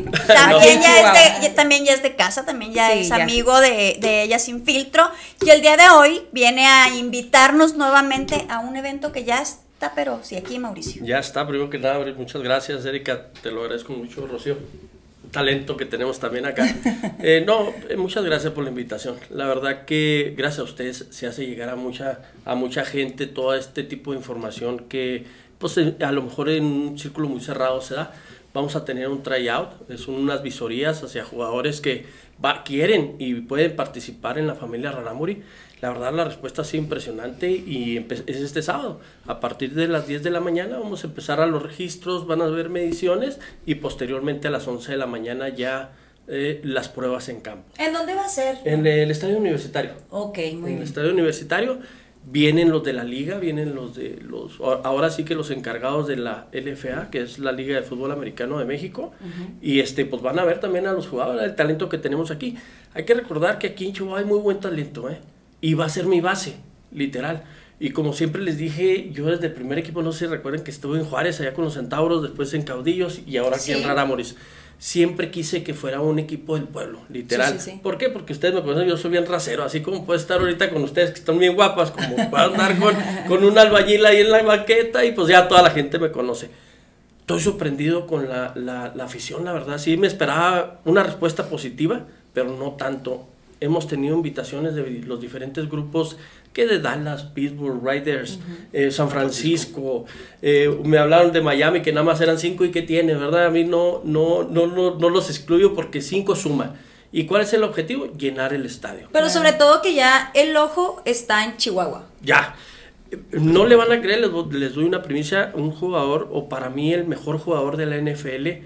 También ya es de casa, también ya Sí, es ya. amigo de Ella Sin Filtro. Y el día de hoy viene a invitarnos nuevamente a un evento que ya está, pero sí, aquí, Mauricio. Ya está, primero que nada, muchas gracias, Erika, te lo agradezco mucho, Rocío. Talento que tenemos también acá. Muchas gracias por la invitación. La verdad que gracias a ustedes se hace llegar a mucha gente todo este tipo de información que pues a lo mejor en un círculo muy cerrado se da. Vamos a tener un tryout, son unas visorías hacia jugadores que quieren y pueden participar en la familia Rarámuri. La verdad la respuesta ha sido impresionante y es este sábado. A partir de las 10 de la mañana vamos a empezar a los registros, van a haber mediciones y posteriormente a las 11 de la mañana ya las pruebas en campo. ¿En dónde va a ser? En el estadio universitario. Ok, muy En el bien. estadio universitario vienen los de la liga, vienen ahora sí que los encargados de la LFA, que es la Liga de Fútbol Americano de México, y pues van a ver también a los jugadores, el talento que tenemos aquí. Hay que recordar que aquí en Chihuahua hay muy buen talento, y va a ser mi base, literal. Y como siempre les dije, yo desde el primer equipo, no sé si recuerden que estuve en Juárez, allá con los Centauros, después en Caudillos y ahora aquí en Rarámuris. Siempre quise que fuera un equipo del pueblo, literal. Sí. ¿Por qué? Porque ustedes me conocen, yo soy bien rasero, así como puedo estar ahorita con ustedes que están bien guapas, como puedo andar con un albañil ahí en la banqueta y pues ya toda la gente me conoce. Estoy sorprendido con la afición, la verdad. Sí me esperaba una respuesta positiva, pero no tanto. Hemos tenido invitaciones de los diferentes grupos que de Dallas, Pittsburgh, Raiders, San Francisco, me hablaron de Miami que nada más eran 5 y que tiene, ¿verdad? A mí no los excluyo porque 5 suma. ¿Y cuál es el objetivo? Llenar el estadio. Pero sobre todo que ya el ojo está en Chihuahua. Ya. No le van a creer, les doy una primicia, un jugador, o para mí el mejor jugador de la NFL,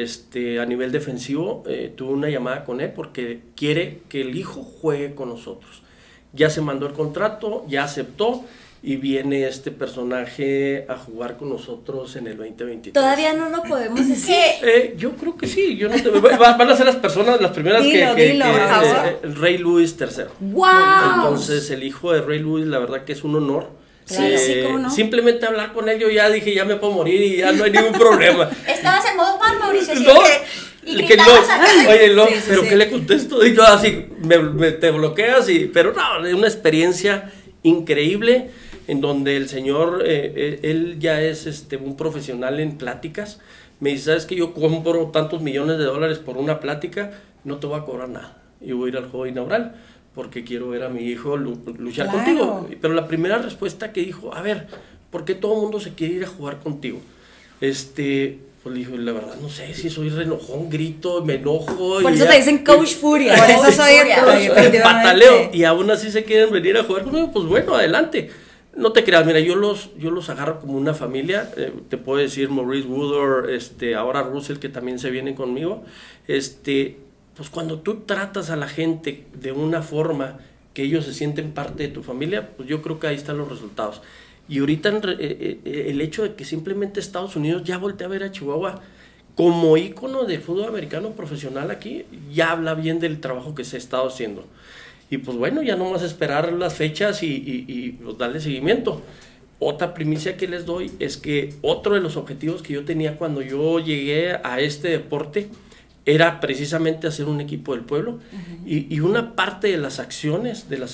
a nivel defensivo, tuve una llamada con él porque quiere que el hijo juegue con nosotros. Ya se mandó el contrato, ya aceptó y viene este personaje a jugar con nosotros en el 2023. Todavía no lo podemos decir. Yo creo que sí, yo no te, van a ser las primeras Dilo, por favor. El Rey Luis III. ¡Wow! Entonces el hijo de Rey Luis, la verdad que es un honor. Claro, sí, ¿cómo no? Simplemente hablar con él, yo ya dije, ya me puedo morir y ya no hay ningún problema. Estabas en modo fan, Mauricio. No, y que gritabas oye, Sí, pero sí. ¿qué le contesto? Y yo así, te bloqueas, pero no, es una experiencia increíble en donde el señor, él ya es un profesional en pláticas. Me dice, ¿sabes que yo compro tantos millones de dólares por una plática? No te voy a cobrar nada. Y voy a ir al juego inaugural porque quiero ver a mi hijo luchar Claro. contigo. Pero la primera respuesta que dijo, a ver, ¿por qué todo el mundo se quiere ir a jugar contigo? Pues le dijo, la verdad no sé si soy renojón, grito, me enojo. Por y eso ya- te dicen Coach Furia. Por eso soy Pues, pataleo, y aún así se quieren venir a jugar conmigo, pues bueno, adelante. No te creas, mira, yo los agarro como una familia, te puedo decir Maurice Woodor, ahora Russell, que también se viene conmigo, pues cuando tú tratas a la gente de una forma que ellos se sienten parte de tu familia, pues yo creo que ahí están los resultados. Y ahorita el hecho de que simplemente Estados Unidos ya voltea a ver a Chihuahua como ícono de fútbol americano profesional aquí, ya habla bien del trabajo que se ha estado haciendo. Y pues bueno, ya no más esperar las fechas y pues darle seguimiento. Otra primicia que les doy es que otro de los objetivos que yo tenía cuando yo llegué a este deporte era precisamente hacer un equipo del pueblo. Y una parte de las acciones de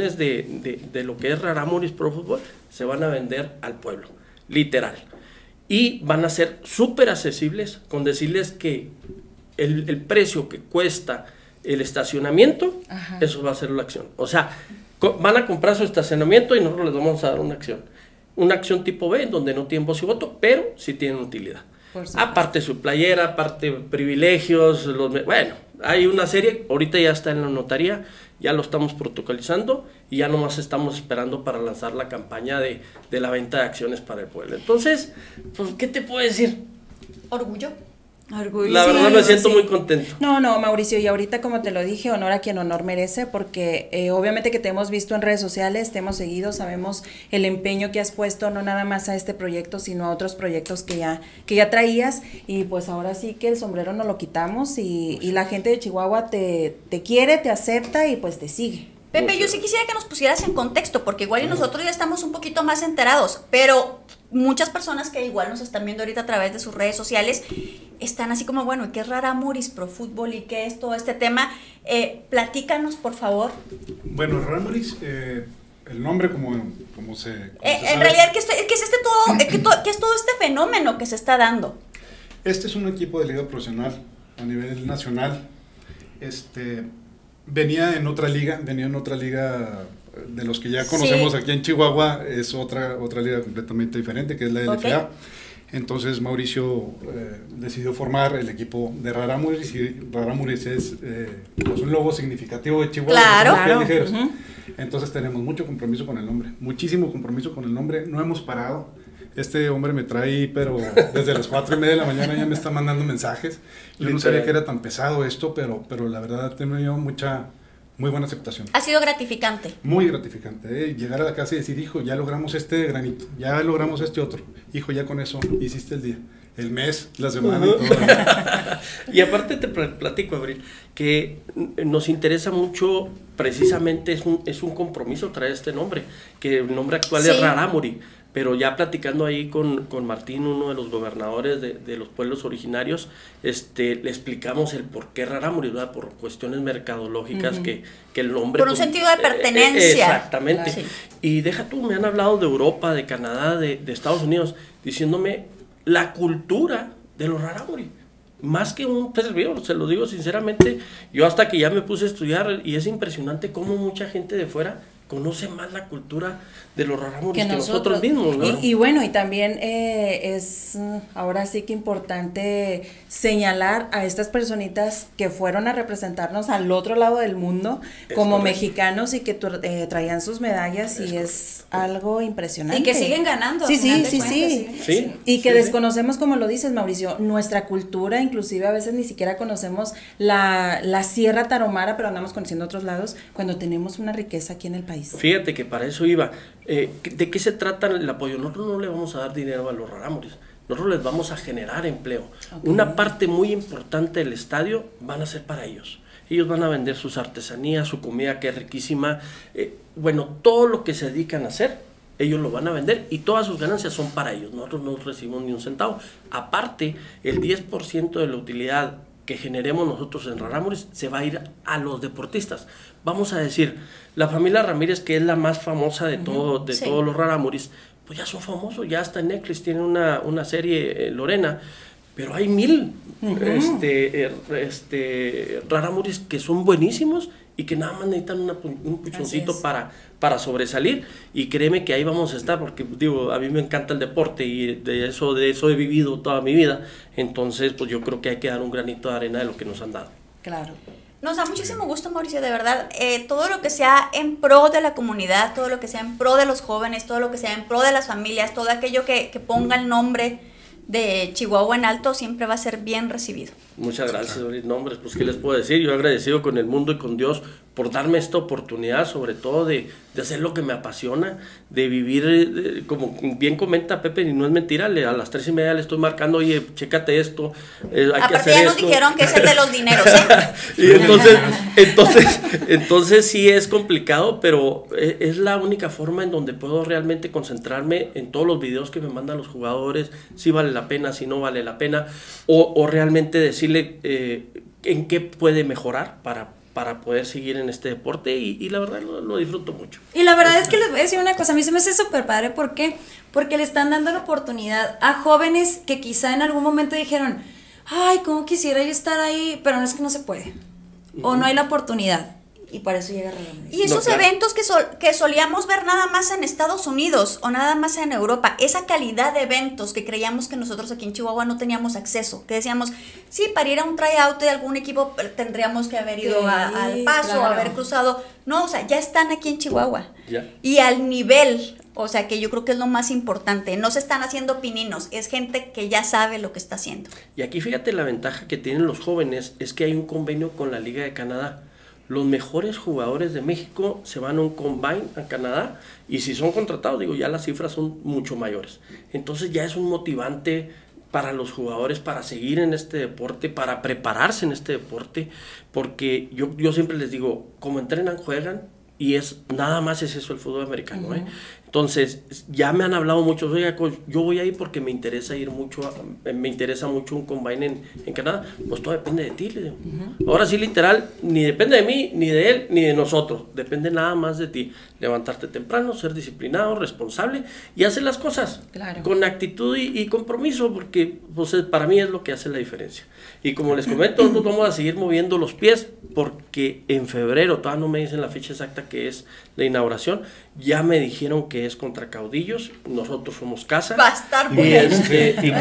lo que es Rarámuris Pro Fútbol se van a vender al pueblo, literal. Y van a ser súper accesibles con decirles que el precio que cuesta el estacionamiento, eso va a ser la acción. O sea, van a comprar su estacionamiento y nosotros les vamos a dar una acción. Una acción tipo B, en donde no tienen voz y voto, pero sí tienen utilidad. Aparte su playera, aparte privilegios, bueno, hay una serie, ahorita ya está en la notaría, ya lo estamos protocolizando y ya nomás estamos esperando para lanzar la campaña de la venta de acciones para el pueblo. Entonces, pues, ¿qué te puedo decir? Orgullo. La verdad me siento muy contento. No, Mauricio, y ahorita como te lo dije, honor a quien honor merece, porque obviamente que te hemos visto en redes sociales, te hemos seguido, sabemos el empeño que has puesto, no nada más a este proyecto, sino a otros proyectos que ya traías, y pues ahora sí que el sombrero nos lo quitamos, y la gente de Chihuahua te quiere, te acepta y pues te sigue. Pepe, yo sí quisiera que nos pusieras en contexto, porque igual y nosotros ya estamos un poquito más enterados, pero muchas personas que igual nos están viendo ahorita a través de sus redes sociales están así como, bueno, ¿qué es Rarámuris Pro Fútbol y qué es todo este tema? Platícanos, por favor. Bueno, Rarámuris, el nombre como se En sabe, realidad, ¿qué es todo este fenómeno que se está dando? este es un equipo de liga profesional a nivel nacional. Venía en otra liga de los que ya conocemos aquí en Chihuahua, es otra liga completamente diferente, que es la LFA. Entonces Mauricio decidió formar el equipo de Rarámuris, y Rarámuris es pues un logo significativo de Chihuahua. Claro. Los pies ligeros. Entonces tenemos mucho compromiso con el nombre, muchísimo compromiso con el nombre, no hemos parado. Este hombre me trae, pero desde las 4:30 de la mañana ya me está mandando mensajes. Yo no sabía que era tan pesado esto, pero la verdad ha tenido muy buena aceptación. Ha sido gratificante. Muy gratificante, llegar a la casa y decir, hijo, ya logramos este granito, ya logramos este otro. Hijo, ya con eso hiciste el día, el mes, la semana y todo. Y aparte te platico, Abril, que nos interesa mucho, precisamente es un compromiso traer este nombre, que el nombre actual es Rarámuri. Pero ya platicando ahí con Martín, uno de los gobernadores de los pueblos originarios, le explicamos el por qué Rarámuri, ¿verdad? Por cuestiones mercadológicas, que el nombre... Por un sentido de pertenencia. Exactamente. Claro. Y deja tú, me han hablado de Europa, de Canadá, de Estados Unidos, diciéndome la cultura de los Rarámuri. Más que un servidor, se lo digo sinceramente, yo hasta que ya me puse a estudiar, y es impresionante cómo mucha gente de fuera conoce más la cultura de los Rarámuris que nosotros mismos, ¿no? Y bueno, y también es ahora sí que importante señalar a estas personitas que fueron a representarnos al otro lado del mundo como mexicanos y que traían sus medallas, y es algo impresionante. Y que siguen ganando. Sí. Y que desconocemos, como lo dices, Mauricio, nuestra cultura, inclusive a veces ni siquiera conocemos la Sierra Tarahumara, pero andamos conociendo otros lados cuando tenemos una riqueza aquí en el país. país. Fíjate que para eso iba. ¿De qué se trata el apoyo? Nosotros no le vamos a dar dinero a los rarámuris. Nosotros les vamos a generar empleo. Okay. Una parte muy importante del estadio van a ser para ellos. Ellos van a vender sus artesanías, su comida que es riquísima. Bueno, todo lo que se dedican a hacer, ellos lo van a vender y todas sus ganancias son para ellos. Nosotros no recibimos ni un centavo. Aparte, el 10% de la utilidad que generemos nosotros en Rarámuris se va a ir a los deportistas. Vamos a decir, la familia Ramírez, que es la más famosa de, todos los Rarámuris, pues ya son famosos, ya hasta en Netflix tienen una serie, Lorena, pero hay 1000 Rarámuris que son buenísimos y que nada más necesitan un puchoncito para sobresalir, y créeme que ahí vamos a estar, porque digo, a mí me encanta el deporte y de eso he vivido toda mi vida, entonces pues yo creo que hay que dar un granito de arena de lo que nos han dado. Claro. Nos da muchísimo gusto, Mauricio, de verdad. Todo lo que sea en pro de la comunidad, todo lo que sea en pro de los jóvenes, todo lo que sea en pro de las familias, todo aquello que ponga el nombre de Chihuahua en alto, siempre va a ser bien recibido. Muchas gracias, nombres, pues qué les puedo decir, yo agradecido con el mundo y con Dios por darme esta oportunidad, sobre todo de hacer lo que me apasiona, de vivir, como bien comenta Pepe, y no es mentira, a las 3:30 le estoy marcando, oye, chécate esto, hay que hacer ya esto. Nos dijeron que es el de los dineros, Y entonces sí es complicado, pero es la única forma en donde puedo realmente concentrarme en todos los videos que me mandan los jugadores, si vale la pena, si no vale la pena, o realmente decirle en qué puede mejorar para poder seguir en este deporte, y la verdad lo disfruto mucho. Y la verdad es que les voy a decir una cosa, a mí se me hace súper padre, ¿por qué? Porque le están dando la oportunidad a jóvenes que quizá en algún momento dijeron, ay, cómo quisiera yo estar ahí, pero no, es que no se puede, o no hay la oportunidad. Y para eso llega Rarámuris. Y esos eventos que solíamos ver nada más en Estados Unidos o nada más en Europa, esa calidad de eventos que creíamos que nosotros aquí en Chihuahua no teníamos acceso, que decíamos, sí, para ir a un tryout de algún equipo tendríamos que haber ido al Paso, claro, haber cruzado. No, o sea, ya están aquí en Chihuahua. Ya. Y al nivel, o sea, que yo creo que es lo más importante, no se están haciendo pininos, es gente que ya sabe lo que está haciendo. Y aquí fíjate la ventaja que tienen los jóvenes, es que hay un convenio con la Liga de Canadá. Los mejores jugadores de México se van a un combine a Canadá, y si son contratados, digo, ya las cifras son mucho mayores. Entonces ya es un motivante para los jugadores para seguir en este deporte, para prepararse en este deporte, porque yo siempre les digo, como entrenan, juegan, y nada más es eso el fútbol americano, Entonces, ya me han hablado muchos, oiga, coach, yo voy a ir porque me interesa ir mucho, me interesa mucho un combine en Canadá. Pues todo depende de ti, le digo. Ahora sí, literal, ni depende de mí, ni de él, ni de nosotros. Depende nada más de ti. Levantarte temprano, ser disciplinado, responsable y hacer las cosas con actitud y compromiso, porque pues, para mí es lo que hace la diferencia. Y como les comento, nosotros vamos a seguir moviendo los pies, porque en febrero, todavía no me dicen la fecha exacta que es la inauguración, ya me dijeron que es contra Caudillos, nosotros somos casa. Va a estar y, bueno. Y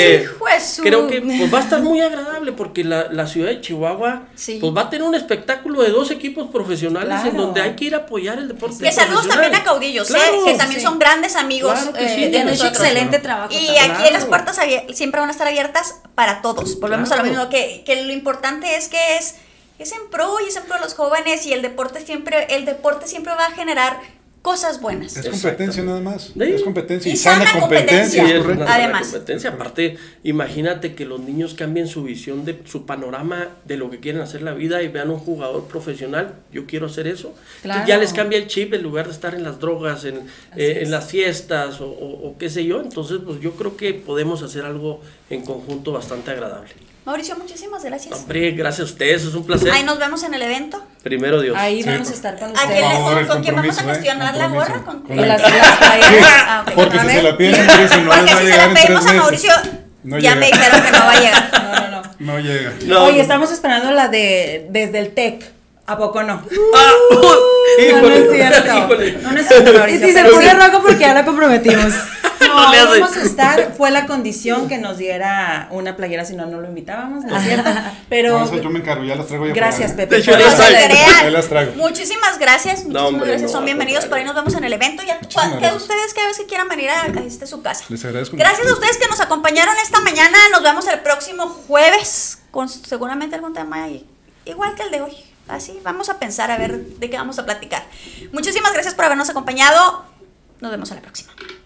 creo que pues, va a estar muy agradable, porque la ciudad de Chihuahua pues, va a tener un espectáculo de 2 equipos profesionales en donde hay que ir a apoyar el deporte. Que saludos también a Caudillos, que también son grandes amigos de nosotros. Excelente trabajo. Y aquí las puertas siempre van a estar abiertas para todos. Volvemos a lo mismo, que lo importante es que es en pro, y es en pro de los jóvenes, y el deporte siempre va a generar cosas buenas. Es competencia nada más. ¿Sí? Es competencia y sana competencia. Sí, además. Competencia. Aparte, imagínate que los niños cambien su visión de su panorama de lo que quieren hacer en la vida y vean un jugador profesional, yo quiero hacer eso. Entonces ya les cambia el chip, en lugar de estar en las drogas, en las fiestas o qué sé yo. Entonces, pues yo creo que podemos hacer algo en conjunto bastante agradable. Mauricio, muchísimas gracias. Hombre, gracias a ustedes, es un placer. Ahí nos vemos en el evento. Primero Dios. Ahí vamos a estar con ustedes. ¿Con quién vamos a gestionar la gorra? ¿Con las playeras? Porque si se la piden, porque si se la pedimos a Mauricio, ya me dijeron que no va a llegar. No llega. Oye, estamos esperando la de desde el TEC. ¿A poco no? No es cierto. No es cierto, Mauricio. Y se pone rojo porque ya la comprometimos. No, vamos a estar, fue la condición que nos diera una playera, si no, no lo invitábamos, ¿no es cierto? Pero no, yo me encargo, ya las traigo yo. Gracias, Pepe. De hecho, ahí las traigo. Muchísimas gracias, son bienvenidos, por ahí nos vemos en el evento. Ya, que ustedes cada vez que quieran venir a su casa. Les agradezco. Gracias a ustedes que nos acompañaron esta mañana, nos vemos el próximo jueves, con seguramente algún tema igual que el de hoy. así vamos a pensar a ver de qué vamos a platicar. Muchísimas gracias por habernos acompañado. Nos vemos a la próxima.